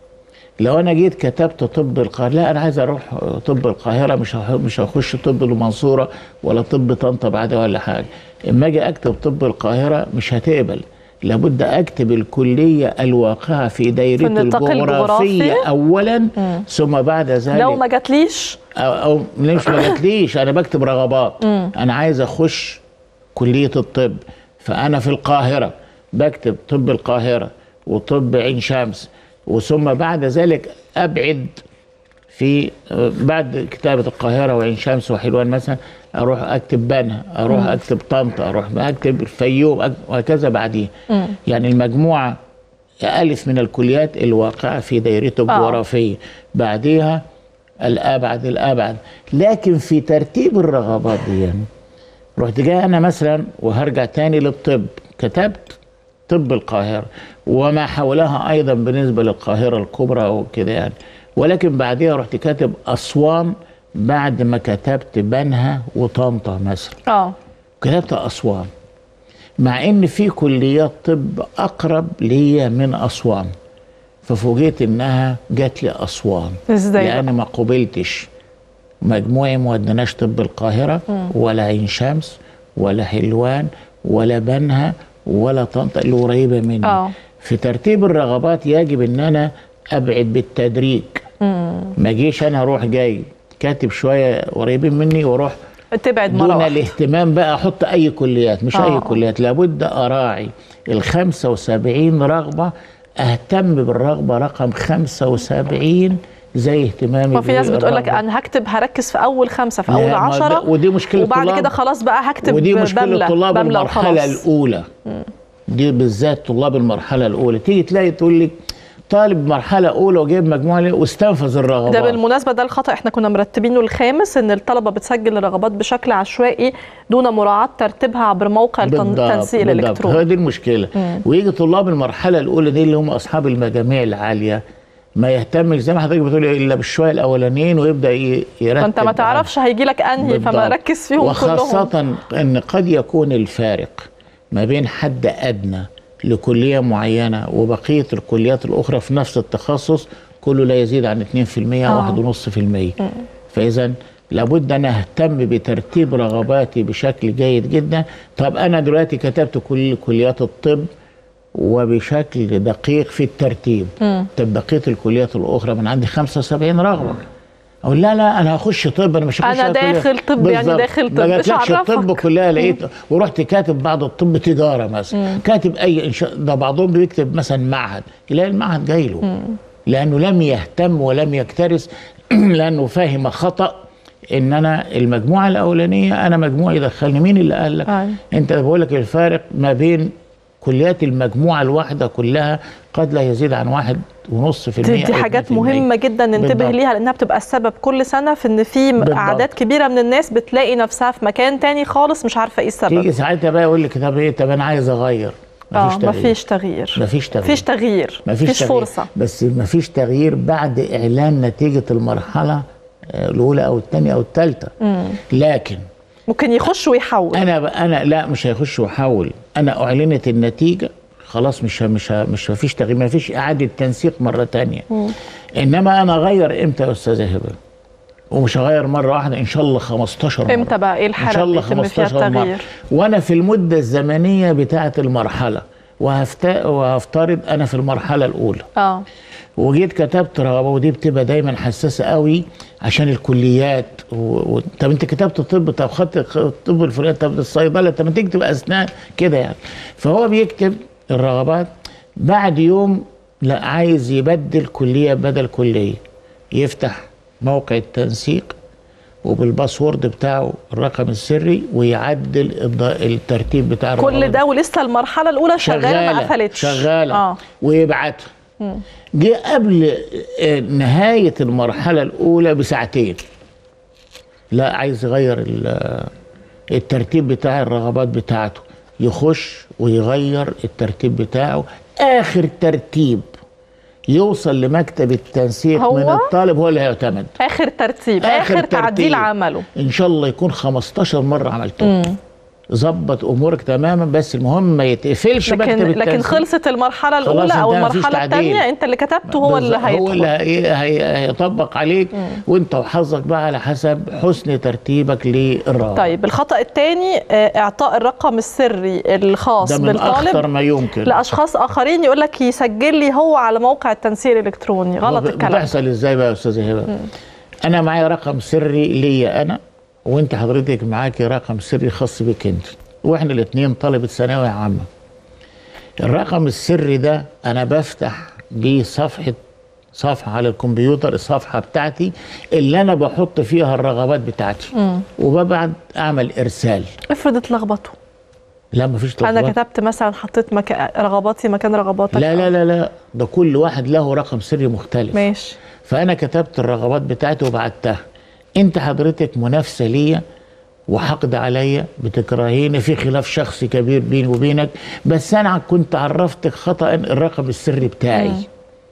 لو انا جيت كتبت طب القاهره، لا انا عايز اروح طب القاهره، مش مش هخش طب المنصوره ولا طب طنطا بعدها ولا حاجه. اما اجي اكتب طب القاهره مش هتقبل، لابد اكتب الكليه الواقعه في دايرته الجغرافيه اولا. مم. ثم بعد ذلك لو ما جاتليش او, أو مش ما جاتليش انا بكتب رغبات. مم. انا عايز اخش كليه الطب، فانا في القاهره بكتب طب القاهره وطب عين شمس، وثم بعد ذلك ابعد في بعد كتابه القاهره وعين شمس وحلوان مثلا اروح اكتب بنها، اروح مم. اكتب طنطا، اروح اكتب الفيوم وهكذا بعديه. يعني المجموعه الف من الكليات الواقعه في دائرته الجغرافيه، بعديها الابعد الابعد. لكن في ترتيب الرغبات دي يعني رحت جاي انا مثلا وهرجع تاني للطب، كتبت طب القاهرة وما حولها أيضا بالنسبة للقاهرة الكبرى وكده يعني، ولكن بعدها رحت كاتب أسوان بعد ما كتبت بنها وطنطا مثلا. اه كتبت أسوان، مع إن في كليات طب أقرب ليا من أسوان، ففوجئت إنها جات لي أسوان. إزاي؟ لأن ما قبلتش مجموعي ما ودناش طب القاهرة م. ولا عين شمس ولا حلوان ولا بنها ولا طنطا اللي قريبه مني. أوه. في ترتيب الرغبات يجب ان انا ابعد بالتدريج. مم. ما اجيش انا اروح جاي كاتب شويه قريبين مني واروح تبعد دون الاهتمام بقى احط اي كليات، مش أوه. اي كليات. لابد اراعي ال خمسة وسبعين رغبه، اهتم بالرغبه رقم خمسة وسبعين زي اهتمامي. وفي ناس بتقول لك انا هكتب هركز في اول خمسه في اول عشرة، ودي مشكله وبعد كده خلاص بقى هكتب ودي مشكله طلاب المرحله وخلاص. الاولى. مم. دي بالذات طلاب المرحله الاولى، تيجي تلاقي تقول لك طالب مرحله اولى وجايب مجموعه واستنفذ الرغبات. ده بالمناسبه ده الخطا احنا كنا مرتبينه الخامس، ان الطلبه بتسجل الرغبات بشكل عشوائي دون مراعاه ترتيبها عبر موقع التنسيق الالكتروني. هي دي المشكله. مم. ويجي طلاب المرحله الاولى دي اللي هم اصحاب المجاميع العاليه ما يهتمش زي ما حضرتك بتقولي الا بالشويه الاولانيين ويبدا يرتب. فانت ما تعرفش هيجي لك انهي، فما ركز فيهم وخاصة كلهم. وخاصه ان قد يكون الفارق ما بين حد ادنى لكليه معينه وبقيه الكليات الاخرى في نفس التخصص كله لا يزيد عن اتنين في المية او واحد ونص في المية. فاذا لابد انا اهتم بترتيب رغباتي بشكل جيد جدا. طب انا دلوقتي كتبت كل كليات الطب وبشكل دقيق في الترتيب. مم. طب بقيه الكليات الاخرى من عندي خمسة وسبعين رغبه، اقول لا لا انا هخش طب، انا مش هخش انا داخل طب بالزبط. يعني داخل طب ما جاتلكش الطب كلها لقيت ورحت كاتب بعض الطب تجاره مثلا. مم. كاتب اي انشاء، ده بعضهم بيكتب مثلا معهد، يلاقي المعهد جاي له لانه لم يهتم ولم يكترث لانه فاهم خطا ان انا المجموعه الاولانيه انا مجموعي يدخلني. مين اللي قال لك؟ آه. انت بقول لك الفارق ما بين كليات المجموعه الواحده كلها قد لا يزيد عن واحد ونص في المية. دي حاجات مهمه جدا ننتبه ليها، لانها بتبقى السبب كل سنه في ان في اعداد كبيره من الناس بتلاقي نفسها في مكان تاني خالص مش عارفه ايه السبب. تيجي ساعتها بقى يقول لك طب ايه، طب انا عايز اغير. مفيش اه تغيير. مفيش تغيير مفيش تغيير مفيش تغيير مفيش فرصه. بس مفيش تغيير بعد اعلان نتيجه المرحله الاولى او الثانيه او الثالثه. لكن ممكن يخش ويحول. انا انا لا مش هيخش ويحول. انا اعلنت النتيجه خلاص مش مش مش مفيش تغيير، مفيش اعاده تنسيق مره ثانيه. انما انا اغير امتى يا استاذه هبه؟ ومش هغير مره واحده، ان شاء الله خمستاشر مره. امتى بقى ايه الحاله ان شاء الله خمستاشر مره، وانا في المده الزمنيه بتاعه المرحله، وهفت... وهفترض انا في المرحله الاولى. اه وجيت كتبت رغبه، ودي بتبقى دايما حساسه قوي عشان الكليات و... و... طب انت كتبت طب، طب خدت الطب الفلاني، طب الصيدله، طب ما تكتب اسنان كده يعني. فهو بيكتب الرغبات بعد يوم، لا عايز يبدل كليه بدل كليه، يفتح موقع التنسيق وبالباسورد بتاعه الرقم السري ويعدل الترتيب بتاع كل الرغبات. ده ولسه المرحله الاولى شغاله ما قفلتش، شغاله آه. ويبعتها. جه قبل نهايه المرحله الاولى بساعتين، لا عايز يغير الترتيب بتاع الرغبات بتاعته، يخش ويغير الترتيب بتاعه، اخر ترتيب يوصل لمكتب التنسيق هو من الطالب هو اللي هيعتمد. اخر ترتيب، اخر, آخر ترتيب. تعديل عمله ان شاء الله يكون خمستاشر مره عملته، ظبط امورك تماما، بس المهم ما يتقفلش لكن مكتب التنسيق. لكن خلصت المرحله الاولى او المرحله الثانيه، انت اللي كتبته هو اللي هيدخل، هو اللي هي هيطبق عليك. مم. وانت وحظك بقى على حسب حسن ترتيبك للرغبه. طيب الخطا الثاني اعطاء الرقم السري الخاص ده من بالطالب اخطر ما يمكن لاشخاص اخرين، يقول لك يسجل لي هو على موقع التنسيق الالكتروني. غلط الكلام. بتحصل ازاي بقى يا استاذه هبه؟ انا معايا رقم سري ليا انا، وانت حضرتك معاكي رقم سري خاص بك انت، واحنا الاثنين طلبه ثانويه عامه. الرقم السري ده انا بفتح بيه صفحه صفحه على الكمبيوتر، الصفحه بتاعتي اللي انا بحط فيها الرغبات بتاعتي، مم. وببعد اعمل ارسال. افرض اتلخبطوا؟ لا مفيش تلخبط. انا كتبت مثلا حطيت مكان رغباتي مكان رغباتك. لا لا لا لا، ده كل واحد له رقم سري مختلف. ماشي. فانا كتبت الرغبات بتاعتي وبعتها، انت حضرتك منافسه ليا وحقد عليا، بتكرهيني، في خلاف شخصي كبير بيني وبينك، بس انا كنت عرفتك خطأ الرقم السري بتاعي. مم.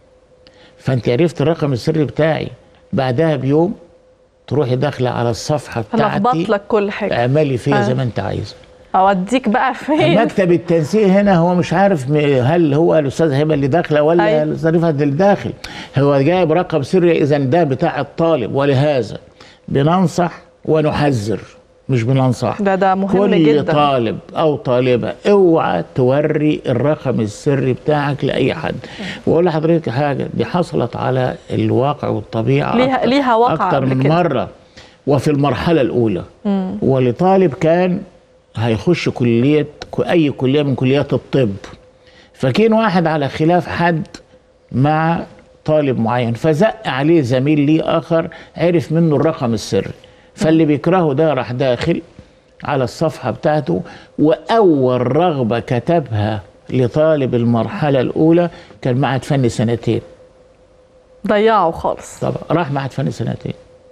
فانت عرفت الرقم السري بتاعي، بعدها بيوم تروحي داخله على الصفحه بتاعتي، هلخبط لك كل حاجه، اعملي فيها زي ما انت عايزه، اوديك بقى فين. مكتب التنسيق هنا هو مش عارف هل هو الاستاذ هبه اللي داخله ولا أيوة. الاستاذ رفعت اللي داخل، هو جايب رقم سري، اذا ده بتاع الطالب. ولهذا بننصح ونحذر، مش بننصح، ده ده مهم كل جدا. كل طالب او طالبه اوعى توري الرقم السري بتاعك لاي حد. واقول لحضرتك حاجه، دي حصلت على الواقع والطبيعه ليها أكتر, ليها واقع اكتر من كده. مره، وفي المرحله الاولى. مم. ولطالب كان هيخش كليه اي كليه من كليات الطب، فكان واحد على خلاف حد مع طالب معين، فزق عليه زميل ليه اخر عرف منه الرقم السري، فاللي بيكرهه ده راح داخل على الصفحه بتاعته، واول رغبه كتبها لطالب المرحله الاولى كان معهد فني سنتين. ضيعه خالص. طبعا راح معهد فني سنتين.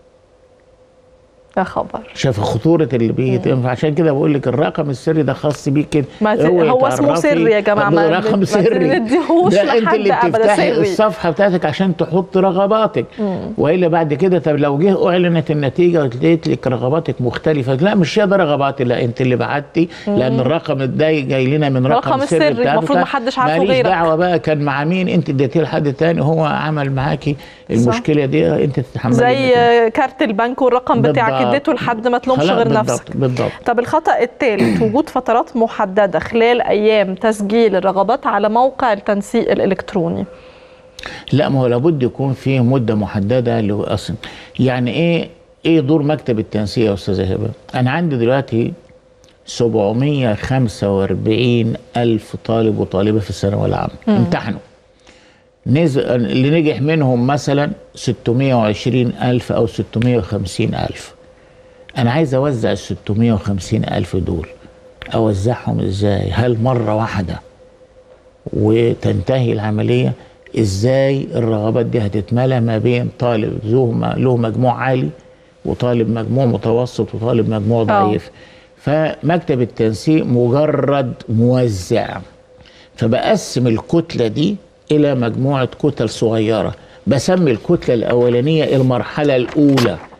يا خبر. شايف خطوره اللي بيتم، عشان كده بقول لك الرقم السري ده خاص بيك كده. هو, هو اسمه سري يا جماعه، ما رقم سري، ما نديهوش ده انت اللي بتفتحي سري. الصفحه بتاعتك عشان تحط رغباتك. مم. والا بعد كده طب لو جه اعلنت النتيجه ولقيت لك رغباتك مختلفه، لا مش هي ده رغباتي، لا انت اللي بعتي، لان الرقم ده جاي لنا من رقم, رقم سري بتاعتك، المفروض ما حدش عارفه غيرك. ماليش دعوه بقى كان مع مين، انت اديتيه لحد تاني هو عمل معاكي المشكله دي، انت تتحملي. زي كارت البنك والرقم بتاعك اديته لحد ما تلومش غير بالضبط نفسك. بالضبط. طب الخطأ الثالث وجود فترات محددة خلال أيام تسجيل الرغبات على موقع التنسيق الإلكتروني. لا ما هو لابد يكون فيه مدة محددة لأصلا. يعني إيه إيه دور مكتب التنسيق يا أستاذة هبة؟ أنا عندي دلوقتي سبعمية وخمسة وأربعين ألف طالب وطالبة في الثانوية العامة امتحنوا. نزل اللي نجح منهم مثلا ستمية وعشرين ألف أو ستمية وخمسين ألف. أنا عايز أوزع ال ستمية وخمسين ألف دول، أوزعهم إزاي؟ هل مرة واحدة وتنتهي العملية؟ إزاي الرغبات دي هتتملى ما بين طالب له مجموع عالي وطالب مجموع متوسط وطالب مجموع ضعيف؟ فمكتب التنسيق مجرد موزع، فبقسم الكتلة دي إلى مجموعة كتل صغيرة، بسمي الكتلة الأولانية المرحلة الأولى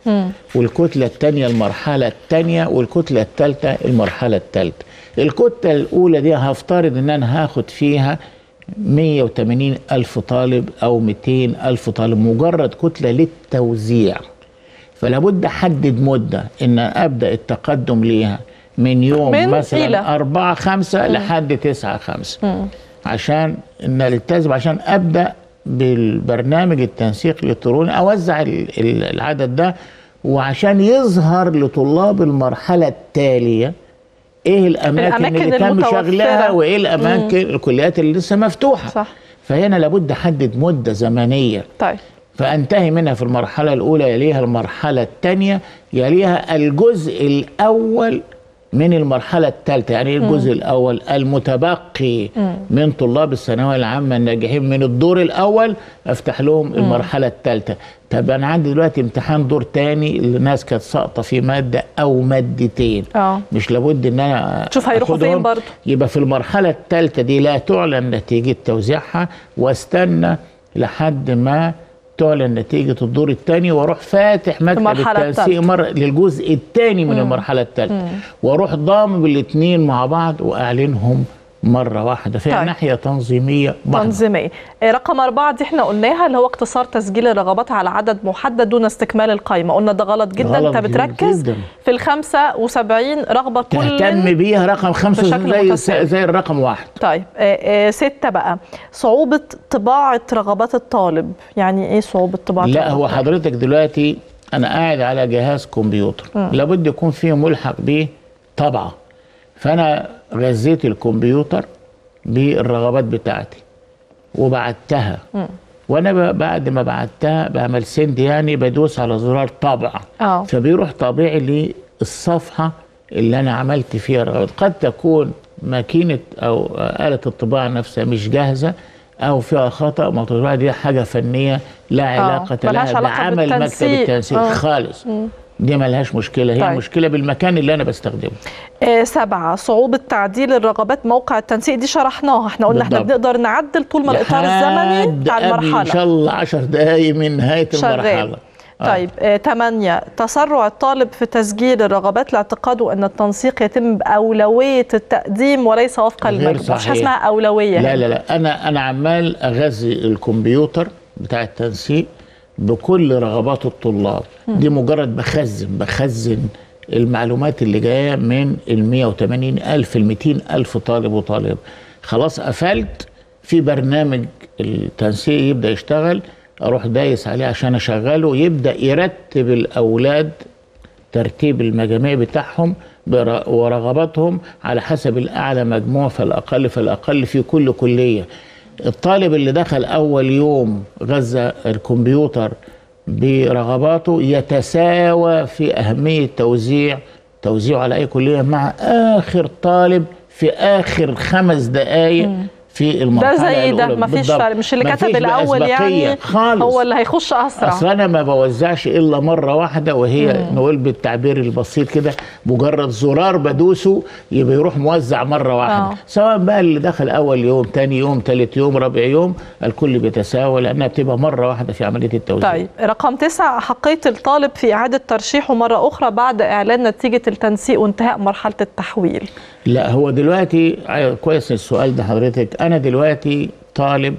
والكتلة الثانية المرحلة الثانية، والكتلة الثالثة المرحلة الثالثة. الكتلة الأولى دي هفترض إن أنا هاخد فيها مية وتمانين ألف طالب أو ميتين ألف طالب، مجرد كتلة للتوزيع. فلا بد أحدد مدة إن أبدأ التقدم ليها من يوم من مثلا إلى. أربعة خمسة لحد تسعة خمسة، عشان نلتزم، عشان أبدأ بالبرنامج التنسيق الإلكتروني أوزع العدد ده، وعشان يظهر لطلاب المرحلة التالية ايه الاماكن, الأماكن اللي تم شغلها وايه الاماكن مم. الكليات اللي لسه مفتوحه. صح. فهنا لابد احدد مده زمنيه. طيب. فانتهي منها في المرحله الاولى، يليها المرحله الثانيه، يليها الجزء الاول من المرحله الثالثه. يعني الجزء مم. الاول المتبقي مم. من طلاب الثانويه العامه الناجحين من الدور الاول افتح لهم مم. المرحله الثالثه. طب انا عندي دلوقتي امتحان دور تاني اللي الناس كانت ساقطه في ماده او مادتين، اه مش لابد ان انا شوف هيروحوا فين برضه. يبقى في المرحله الثالثه دي لا تعلن نتيجه توزيعها، واستنى لحد ما تعلن نتيجه الدور الثاني، واروح فاتح مكتب التنسيق مره للجزء الثاني من مم. المرحله الثالثه، واروح ضامن الاثنين مع بعض واعلنهم مرة واحدة. فيها طيب. ناحية تنظيمية بحضة. تنظيمية. رقم أربعة دي احنا قلناها اللي هو اقتصار تسجيل الرغبات على عدد محدد دون استكمال القائمة. قلنا ده غلط جدا. غلط انت بتركز جداً. في ال خمسة وسبعين رغبة كل تهتم بيها رقم خمسة زي, زي الرقم واحد. طيب آه آه ستة بقى صعوبة طباعة رغبات الطالب. يعني ايه صعوبة طباعة؟ لا هو حضرتك دلوقتي أنا قاعد على جهاز كمبيوتر م. لابد يكون فيه ملحق به طبعة. فأنا غذيت الكمبيوتر بالرغبات بتاعتي وبعتها، م. وانا بعد ما بعتها بعمل سند، يعني بدوس على زرار طبع، أوه. فبيروح طابع لي الصفحه اللي انا عملت فيها الرغبات. قد تكون ماكينه او آلة الطباعه نفسها مش جاهزه او فيها خطا، ما دي حاجه فنيه لا علاقه لها بعمل مكتب التنسيق أوه. خالص. م. دي ملهاش مشكلة، هي طيب. مشكلة بالمكان اللي أنا بستخدمه. آه سبعة صعوبة تعديل الرغبات موقع التنسيق. دي شرحناها، احنا قلنا احنا بنقدر نعدل طول ما الإطار الزمني بتاع المرحلة إن شاء الله عشر دقايق من نهاية المرحلة. آه. طيب آه ثمانية تسرع الطالب في تسجيل الرغبات لاعتقاده أن التنسيق يتم بأولوية التقديم وليس وفق المجموع. مش اسمها أولوية. لا لا لا أنا أنا عمال أغذي الكمبيوتر بتاع التنسيق بكل رغبات الطلاب. دي مجرد بخزن بخزن المعلومات اللي جايه من ال مية وتمانين ألف ال ميتين ألف طالب وطالب. خلاص قفلت في برنامج التنسيق يبدا يشتغل، اروح دايس عليه عشان اشغله، يبدا يرتب الاولاد ترتيب المجاميع بتاعهم ورغباتهم على حسب الاعلى مجموع فالاقل فالاقل في كل كليه. الطالب اللي دخل أول يوم غذى الكمبيوتر برغباته يتساوى في أهمية توزيع توزيعه على أي كلية مع آخر طالب في آخر خمس دقايق في المرحلة ده زي ده مفيش فرق، مش اللي كتب الأول يعني خالص. هو اللي هيخش أسرع. أصل أنا ما بوزعش إلا مرة واحدة، وهي مم. نقول بالتعبير البسيط كده مجرد زرار بدوسه يبقى يروح موزع مرة واحدة. أوه. سواء بقى اللي دخل أول يوم تاني يوم تالت يوم رابع يوم الكل بيتساوى، لأنها بتبقى مرة واحدة في عملية التوزيع. طيب رقم تسعة أحقية الطالب في إعادة ترشيحه مرة أخرى بعد إعلان نتيجة التنسيق وانتهاء مرحلة التحويل. لا هو دلوقتي كويس السؤال ده حضرتك. أنا دلوقتي طالب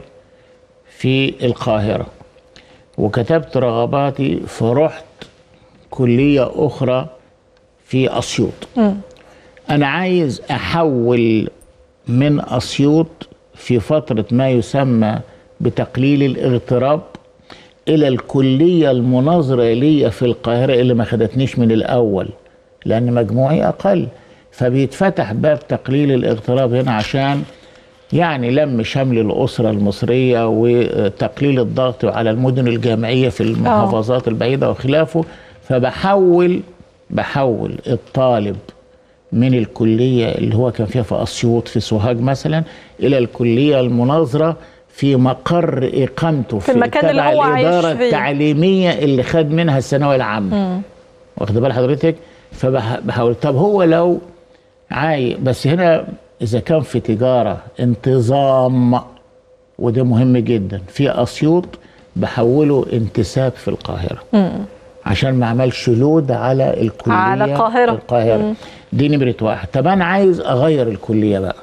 في القاهرة وكتبت رغباتي فرحت كلية أخرى في أسيوط. م. أنا عايز أحول من أسيوط في فترة ما يسمى بتقليل الاغتراب إلى الكلية المناظرة لي في القاهرة اللي ما خدتنيش من الأول لأن مجموعي أقل. فبيتفتح باب تقليل الاغتراب هنا عشان يعني لم شمل الأسرة المصرية وتقليل الضغط على المدن الجامعية في المحافظات البعيدة وخلافه. فبحول بحول الطالب من الكلية اللي هو كان فيها في أسيوط في سوهاج مثلا إلى الكلية المناظرة في مقر إقامته في المكان اللي هو عايش فيه، الإدارة التعليمية اللي خد منها الثانوية العامة. واخد بال حضرتك؟ فبحاول طب هو لو عاي بس هنا إذا كان في تجارة انتظام وده مهم جدا في أسيوط بحوله انتساب في القاهرة. مم. عشان ما عملش لود على الكليه على القاهره القاهره مم. دي نمره واحد. طب انا عايز اغير الكليه بقى،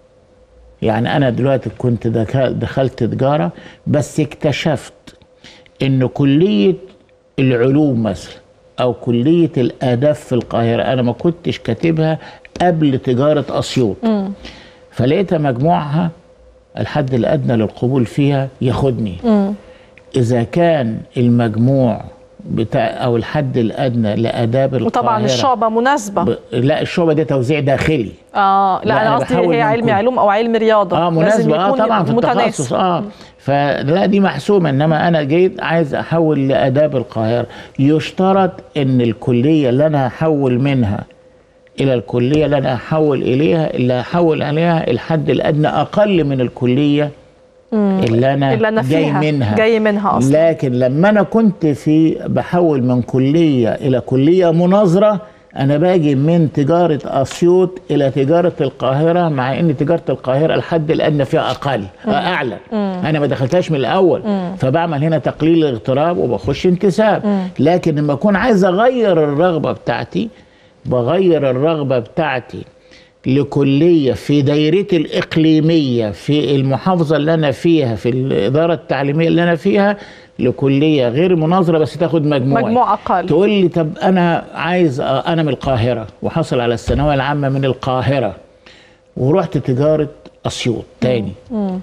يعني انا دلوقتي كنت دخلت تجاره بس اكتشفت ان كليه العلوم مثلا او كليه الاداب في القاهره انا ما كنتش كاتبها قبل تجاره اسيوط، فلقيت مجموعها الحد الادنى للقبول فيها ياخدني. مم. اذا كان المجموع بتاع او الحد الادنى لاداب القاهره وطبعا الشعبه مناسبه ب... لا الشعبه دي توزيع داخلي. اه لا, لا انا قصدي هي علمي علوم او علم رياضه اه مناسبه اه طبعا في التخصص اه فلا دي محسومه. انما انا جيت عايز احول لاداب القاهره، يشترط ان الكليه اللي انا هحول منها الى الكليه اللي انا هحول اليها اللي هحول عليها الحد الادنى اقل من الكليه اللي انا, اللي أنا جاي منها جاي منها اصلا. لكن لما انا كنت في بحول من كليه الى كليه مناظره، انا باجي من تجاره اسيوط الى تجاره القاهره، مع ان تجاره القاهره الحد الادنى فيها اقل مم. اعلى مم. انا ما دخلتهاش من الاول مم. فبعمل هنا تقليل الاغتراب وبخش انتساب. مم. لكن لما اكون عايز اغير الرغبه بتاعتي بغير الرغبه بتاعتي لكليه في دايرتي الاقليميه في المحافظه اللي انا فيها في الاداره التعليميه اللي انا فيها لكليه غير مناظره بس تاخد مجموع مجموع اقل. تقول لي طب انا عايز انا من القاهره وحصل على الثانويه العامه من القاهره ورحت تجاره اسيوط تاني مم.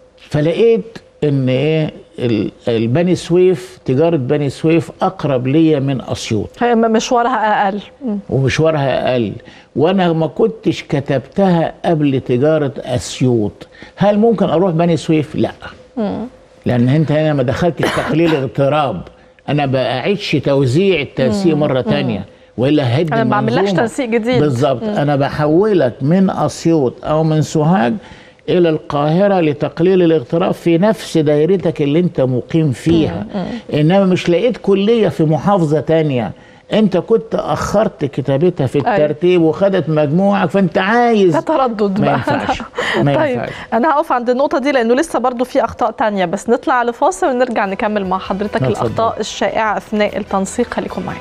فلقيت ان ايه البني سويف تجاره بني سويف اقرب ليا من اسيوط، هي مشوارها اقل ومشوارها اقل وانا ما كنتش كتبتها قبل تجاره اسيوط. هل ممكن اروح بني سويف؟ لا مم. لان انت هنا ما دخلتش تقليل اغتراب، انا باعيدش توزيع التنسيق مره ثانيه والا هدي انا ما بعملكش تنسيق جديد بالظبط. انا بحولك من اسيوط او من سوهاج الى القاهره لتقليل الاغتراب في نفس دايرتك اللي انت مقيم فيها. مم. انما مش لقيت كليه في محافظه تانية انت كنت اخرت كتابتها في الترتيب أي. وخدت مجموعك فانت عايز ده تردد ما ينفعش ما طيب ينفعش. انا هقف عند النقطه دي لانه لسه برضو في اخطاء تانية، بس نطلع لفاصل ونرجع نكمل مع حضرتك الاخطاء الشائعه اثناء التنسيق. خليكم معانا.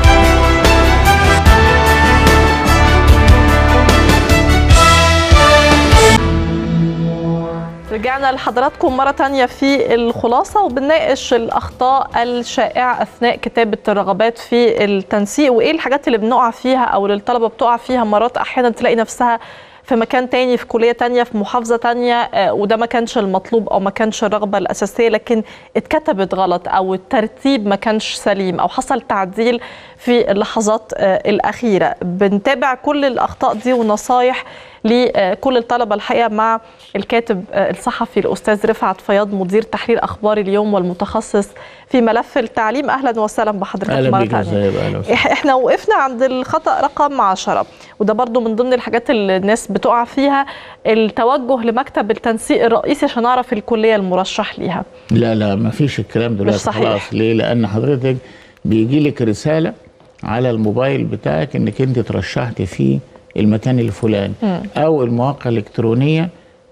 رجعنا لحضراتكم مرة تانية في الخلاصة وبنناقش الأخطاء الشائعة أثناء كتابة الرغبات في التنسيق، وإيه الحاجات اللي بنقع فيها أو اللي الطلبة بتقع فيها مرات أحيانا تلاقي نفسها في مكان تاني في كلية تانية في محافظة تانية وده ما كانش المطلوب أو ما كانش الرغبة الأساسية لكن اتكتبت غلط أو الترتيب ما كانش سليم أو حصل تعديل في اللحظات الأخيرة. بنتابع كل الأخطاء دي ونصايح لكل الطلبة الحقيقة مع الكاتب الصحفي الأستاذ رفعت فياض مدير تحرير أخبار اليوم والمتخصص في ملف التعليم. أهلا وسهلا بحضرتك مرة ثانية. احنا وقفنا عند الخطأ رقم عشرة وده برضو من ضمن الحاجات اللي الناس بتقع فيها، التوجه لمكتب التنسيق الرئيسي عشان أعرف الكلية المرشح ليها. لا لا ما فيش الكلام دلوقتي خلاص. ليه؟ لأن حضرتك بيجي لك رسالة على الموبايل بتاعك انك انت ترشحت فيه المكان الفلاني او المواقع الالكترونيه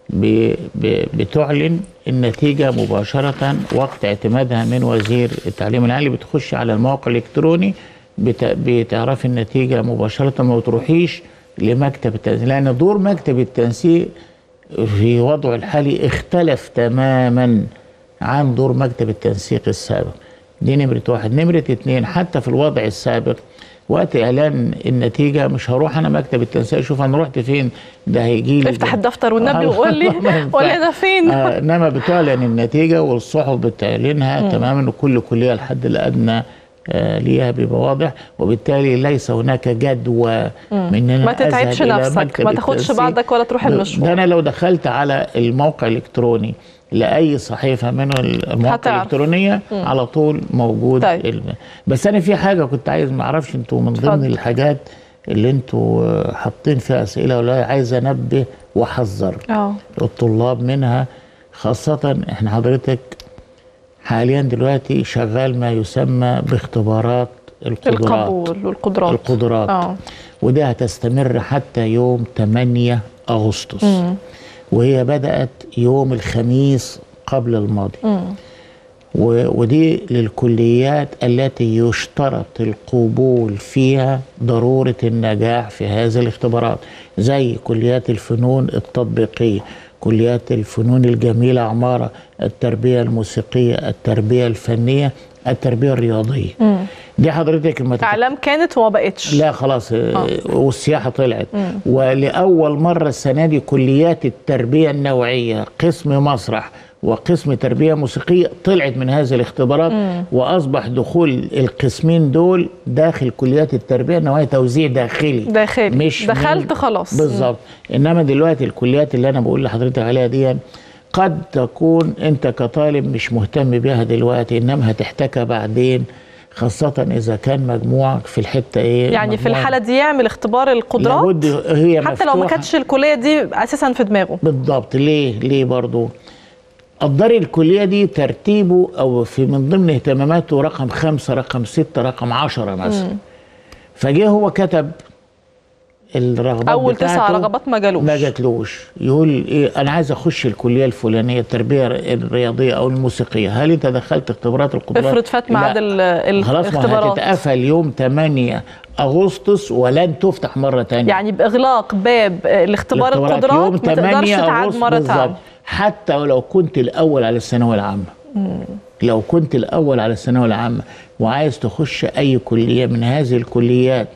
بتعلن النتيجه مباشره وقت اعتمادها من وزير التعليم العالي. بتخش على الموقع الالكتروني بتعرفي النتيجه مباشره، ما بتروحيش لمكتب التنسيق لان دور مكتب التنسيق في وضعه الحالي اختلف تماما عن دور مكتب التنسيق السابق. دي نمره واحد. نمره اتنين، حتى في الوضع السابق وقت اعلان النتيجه مش هروح انا مكتب التنسيق اشوف انا رحت فين، ده هيجي لي افتح الدفتر والنبي وقول لي قول لي انا فين. آه انما بتعلن النتيجه والصحف بتعلنها تماما وكل كليه الحد الادنى آه ليها بيبقى واضح، وبالتالي ليس هناك جدوى مننا ما تتعبش نفسك ما تاخدش بعضك ولا تروح المشوار. ده انا لو دخلت على الموقع الالكتروني لاي صحيفه من المواقع الالكترونيه مم. على طول موجود. طيب. الم... بس انا في حاجه كنت عايز ما اعرفش انتوا من ضمن فضل. الحاجات اللي انتوا حاطين فيها اسئله ولا عايز انبه واحذر الطلاب منها، خاصه احنا حضرتك حاليا دلوقتي شغال ما يسمى باختبارات القدرات القبول والقدرات القدرات أوه. وده هتستمر حتى يوم ثمانية أغسطس مم. وهي بدأت يوم الخميس قبل الماضي. مم. ودي للكليات التي يشترط القبول فيها ضرورة النجاح في هذه الاختبارات، زي كليات الفنون التطبيقية، كليات الفنون الجميلة، عمارة، التربية الموسيقية، التربية الفنية، التربية الرياضية. مم. دي حضرتك ما اعلام كانت وما بقتش، لا خلاص. آه. والسياحة طلعت. مم. ولأول مرة السنة دي كليات التربية النوعية، قسم مسرح وقسم تربية موسيقية، طلعت من هذه الاختبارات. مم. وأصبح دخول القسمين دول داخل كليات التربية النوعية توزيع داخلي داخلي مش دخلت خلاص بالظبط. إنما دلوقتي الكليات اللي أنا بقول لحضرتك عليها دي قد تكون أنت كطالب مش مهتم بيها دلوقتي، إنما هتحتاجها بعدين، خاصة إذا كان مجموعك في الحتة إيه. يعني في الحالة دي يعمل اختبار القدرات لابد هي حتى مفتوحة. لو ما كانتش الكلية دي أساسا في دماغه. بالضبط. ليه؟ ليه برضو؟ قدر الكلية دي ترتيبه أو في من ضمن اهتماماته رقم خمسة، رقم ستة، رقم عشرة مثلا. فجه هو كتب الرغبات أول تسع رغبات ما جالوش ما جاتلوش. يقول إيه؟ أنا عايز أخش الكلية الفلانية، التربية الرياضية أو الموسيقية، هل أنت دخلت اختبارات القدرات؟ افرض فات ميعاد الاختبارات، خلاص ما هتتقفل يوم ثمانية أغسطس ولن تفتح مرة ثانية. يعني بإغلاق باب الاختبار القدرات يوم ما تقدرش تعاد مرة ثانية، حتى ولو كنت الأول على الثانوية العامة. مم. لو كنت الأول على الثانوية العامة وعايز تخش أي كلية من هذه الكليات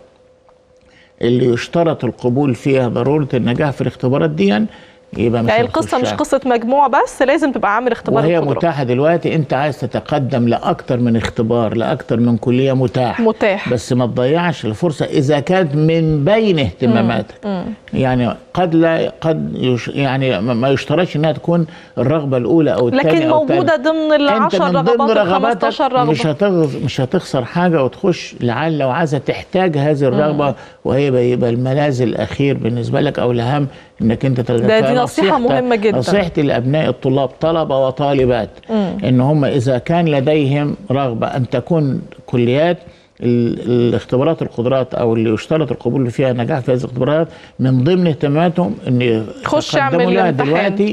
اللي يشترط القبول فيها ضرورة النجاح في الاختبارات دي، يبقى مش يعني القصة مش قصة مجموع بس، لازم تبقى عامل اختبار وهي القدرات. متاحة دلوقتي. انت عايز تتقدم لأكتر من اختبار، لأكتر من كلية، متاح متاح، بس ما تضيعش الفرصة إذا كانت من بين اهتماماتك. مم. مم. يعني قد لا قد يش يعني ما يشترطش انها تكون الرغبة الأولى أو الثانية، لكن موجودة ضمن العشر رغبات الخمستاشر رغبة. مش هتغز مش هتخسر حاجة وتخش، لعل وعسى تحتاج هذه الرغبة. مم. وهي يبقى الملاذ الأخير بالنسبة لك أو الأهم انك انت تلقى. دي نصيحة مهمة جدا. نصيحتي لأبناء الطلاب، طلبة وطالبات، مم. ان هم اذا كان لديهم رغبة ان تكون كليات الاختبارات القدرات او اللي يشترط القبول فيها نجاح في هذه الاختبارات من ضمن اهتماماتهم ان يقدموا لها دلوقتي،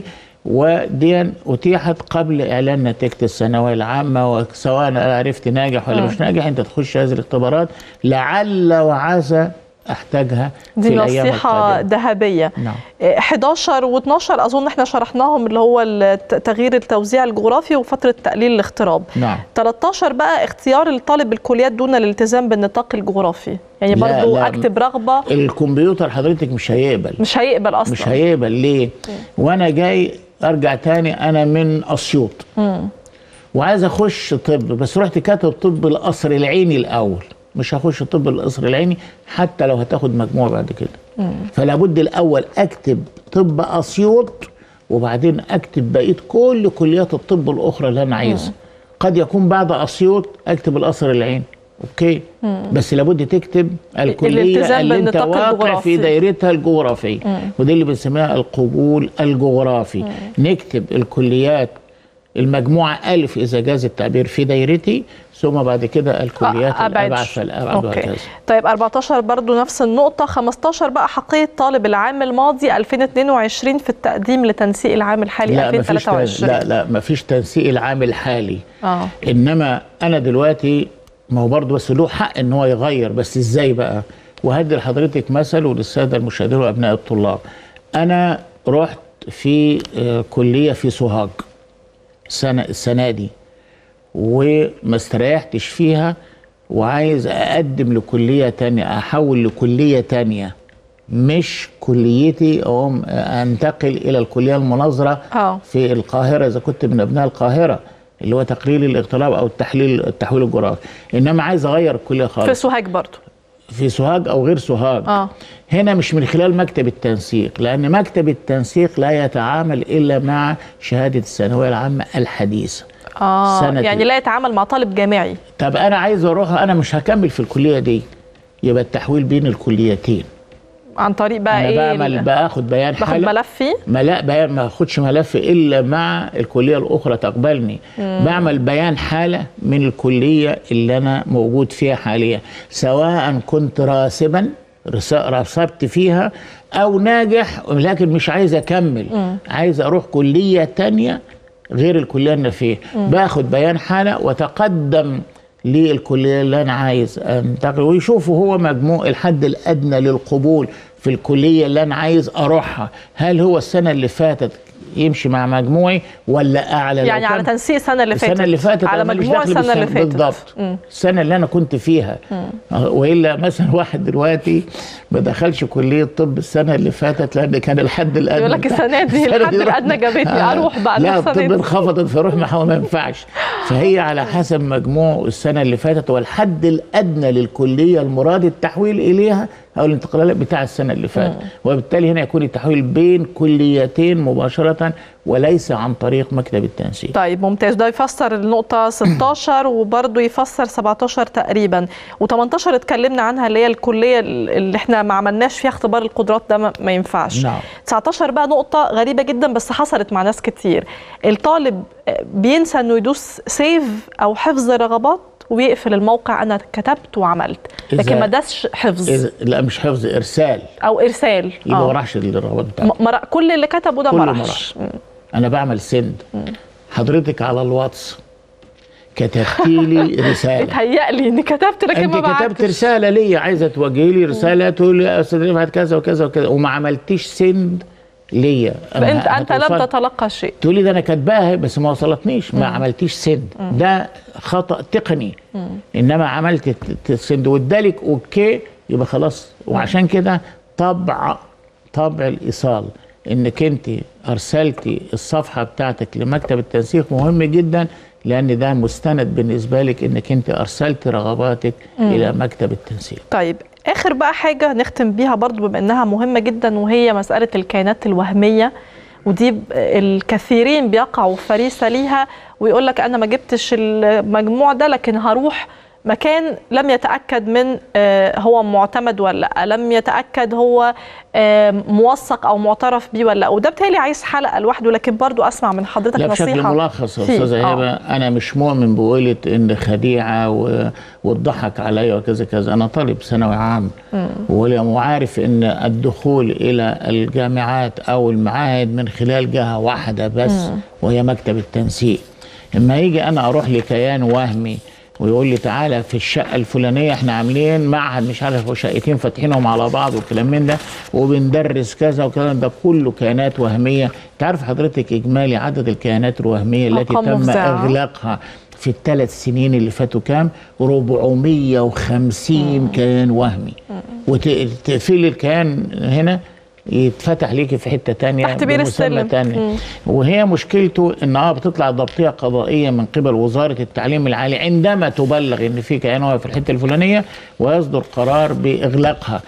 ودي اتيحت قبل اعلان نتيجة الثانوية العامة. وسواء عرفت ناجح ولا مم. مش ناجح، انت تخش هذه الاختبارات لعل وعسى احتاجها في الايام القادمه. دي نصيحه ذهبيه. نعم. حداشر واثناشر اظن احنا شرحناهم، اللي هو تغيير التوزيع الجغرافي وفتره تقليل الاغتراب. نعم. تلتاشر بقى اختيار الطالب الكليات دون الالتزام بالنطاق الجغرافي، يعني برضو اكتب رغبه. الكمبيوتر حضرتك مش هيقبل مش هيقبل اصلا مش هيقبل. ليه؟ م. وانا جاي ارجع تاني، انا من اسيوط وعايز اخش طب، بس رحت كاتب طب القصر العيني الاول، مش هخش طب القصر العيني حتى لو هتاخد مجموع بعد كده. مم. فلا بد الاول اكتب طب اسيوط وبعدين اكتب بقيه كل كليات الطب الاخرى اللي انا عايزها. قد يكون بعد اسيوط اكتب القصر العيني، اوكي. مم. بس لابد تكتب الكليه اللي انت واقع في دايرتها الجغرافيه، ودي اللي بنسميها القبول الجغرافي. مم. نكتب الكليات المجموعة ألف إذا جاز التعبير في دايرتي، ثم بعد كده الكليات الأبعد فالأبعد وهكذا. طيب أربعتاشر برضو نفس النقطة. خمستاشر بقى حقية طالب العام الماضي ألفين واثنين وعشرين في التقديم لتنسيق العام الحالي لا ألفين وثلاثة وعشرين. لا لا ما فيش تنسيق العام الحالي. آه. إنما أنا دلوقتي ما هو برضه بس له حق إن هو يغير، بس إزاي بقى؟ وهدي لحضرتك مثل وللسادة المشاهدين وأبناء الطلاب. أنا رحت في كلية في سوهاج السنة السنة دي وما استريحتش فيها، وعايز أقدم لكلية تانية، أحول لكلية تانية مش كليتي، أو أنتقل إلى الكلية المناظرة أوه. في القاهرة إذا كنت من أبناء القاهرة، اللي هو تقرير الاغتراب أو التحليل التحويل الجغرافي. إنما عايز أغير الكلية خالص. في سوهاج برضو، في سوهاج أو غير سوهاج. آه. هنا مش من خلال مكتب التنسيق، لأن مكتب التنسيق لا يتعامل إلا مع شهادة الثانوية العامة الحديثة. آه يعني لا يتعامل مع طالب جامعي. طب أنا عايز أروح، أنا مش هكمل في الكلية دي، يبقى التحويل بين الكليتين عن طريق بقى أنا إيه؟ بعمل باخد بيان حالة، باخد ملفي؟ ما لا بيان، ما أخدش ملف إلا مع الكلية الأخرى تقبلني. مم. بعمل بيان حالة من الكلية اللي أنا موجود فيها حاليا، سواء كنت راسبا رسبت فيها أو ناجح لكن مش عايز أكمل. مم. عايز أروح كلية تانية غير الكليه اللي فيه، باخد بيان حاله وتقدم للكليه اللي انا عايز انتقل، ويشوفوا هو مجموع الحد الادنى للقبول في الكليه اللي انا عايز اروحها، هل هو السنه اللي فاتت يمشي مع مجموعي ولا اعلى؟ يعني على تنسيق السنه اللي فاتت، السنه اللي فاتت على مجموع السنه اللي فاتت بالضبط، السنه اللي انا كنت فيها. مم. والا مثلا واحد دلوقتي ما دخلش كليه طب السنه اللي فاتت لان كان الحد الادنى، يقول لك السنه دي الحد الادنى جابتني آه. اروح بقى لا الطب انخفضت فاروح ما ينفعش. فهي على حسب مجموع السنه اللي فاتت والحد الادنى للكليه المراد التحويل اليها او الانتقالات بتاع السنه اللي فاتت، وبالتالي هنا يكون التحويل بين كليتين مباشره وليس عن طريق مكتب التنسيق. طيب ممتاز، ده يفسر النقطه ستاشر وبرضه يفسر سبعتاشر تقريبا، وتمنتاشر اتكلمنا عنها اللي هي الكليه اللي احنا ما عملناش فيها اختبار القدرات ده ما ينفعش. نعم. تسعتاشر بقى نقطه غريبه جدا بس حصلت مع ناس كتير، الطالب بينسى انه يدوس سيف او حفظ رغبات ويقفل الموقع، انا كتبت وعملت لكن ما داسش حفظ. لا مش حفظ، ارسال او ارسال يبقى ما راحش الرغبات بتاعته، مر... كل اللي كتبه ده ما راحش. انا بعمل سند، حضرتك على الواتس كتبتي لي رساله، اتهيألي اني كتبت لكن ما بعتش. انت كتبت رساله ليا، عايزه توجهي لي رساله تقول لي يا استاذ رفعت كذا وكذا وكذا وما عملتيش سند ليا، انت انت لم تتلقى شيء، تقولي ده انا كاتباها بس ما وصلتنيش، ما عملتيش سند، ده خطأ تقني. مم. انما عملت السند وادالك اوكي يبقى خلاص. وعشان كده طبع طبع الايصال انك انت ارسلتي الصفحه بتاعتك لمكتب التنسيق مهم جدا، لان ده مستند بالنسبه لك انك انت ارسلت رغباتك مم. الى مكتب التنسيق. طيب اخر بقى حاجه نختم بيها برضو بما انها مهمه جدا، وهي مساله الكيانات الوهميه، ودي الكثيرين بيقعوا فريسه ليها ويقول لك انا ما جبتش المجموع ده لكن هروح مكان لم يتأكد من هو معتمد ولا لا، لم يتأكد هو موثق أو معترف بيه ولا لا، وده بالتالي عايز حلقة لوحده. لكن برضو أسمع من حضرتك لا نصيحة. بشكل ملخص يا أستاذة هبة، أنا مش مؤمن بقولة إن خديعة والضحك عليا وكذا كذا. أنا طالب ثانوي عام وعارف إن الدخول إلى الجامعات أو المعاهد من خلال جهة واحدة بس مم. وهي مكتب التنسيق. إما يجي أنا أروح لكيان وهمي ويقول لي تعالى في الشقه الفلانيه احنا عاملين معهد مش عارف شقتين فاتحينهم على بعض والكلام من ده وبندرس كذا وكذا، ده كله كيانات وهميه. تعرف حضرتك اجمالي عدد الكيانات الوهميه التي تم مفزعة. اغلاقها في الثلاث سنين اللي فاتوا كام؟ أربعمية وخمسين كيان وهمي. وتقفل الكيان هنا يتفتح ليكي في حته ثانيه تحت بير السلم. وهي مشكلته انها بتطلع ضبطيه قضائيه من قبل وزاره التعليم العالي عندما تبلغ ان في كيان وهمي في الحته الفلانيه ويصدر قرار باغلاقها،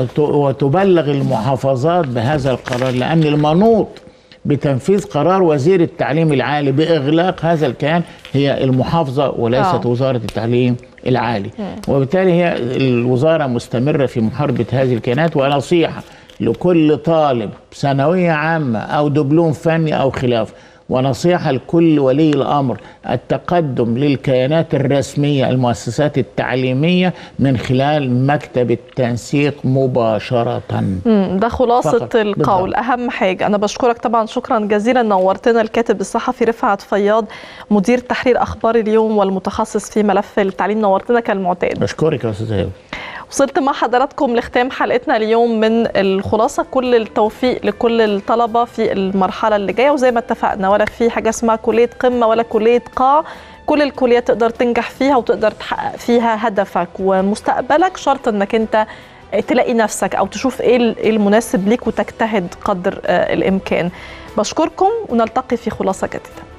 وتبلغ المحافظات بهذا القرار، لان المنوط بتنفيذ قرار وزير التعليم العالي باغلاق هذا الكيان هي المحافظه وليست أوه. وزاره التعليم العالي. مم. وبالتالي هي الوزاره مستمره في محاربه هذه الكيانات. ونصيحه لكل طالب ثانوية عامة أو دبلوم فني أو خلافه، ونصيحة لكل ولي الأمر التقدم للكيانات الرسمية المؤسسات التعليمية من خلال مكتب التنسيق مباشرة. ده خلاصة القول بالضبط. أهم حاجة أنا بشكرك طبعا، شكرا جزيلا، نورتنا الكاتب الصحفي رفعت فياض مدير تحرير أخبار اليوم والمتخصص في ملف التعليم، نورتنا كالمعتاد. بشكرك يا أستاذ هبة. وصلت مع حضراتكم لختام حلقتنا اليوم من الخلاصة. كل التوفيق لكل الطلبة في المرحلة اللي جاية، وزي ما اتفقنا ولا في حاجة اسمها كلية قمة ولا كلية قاع، كل الكليات تقدر تنجح فيها وتقدر تحقق فيها هدفك ومستقبلك، شرط انك انت تلاقي نفسك او تشوف ايه المناسب ليك وتجتهد قدر الامكان. بشكركم ونلتقي في خلاصة جديدة.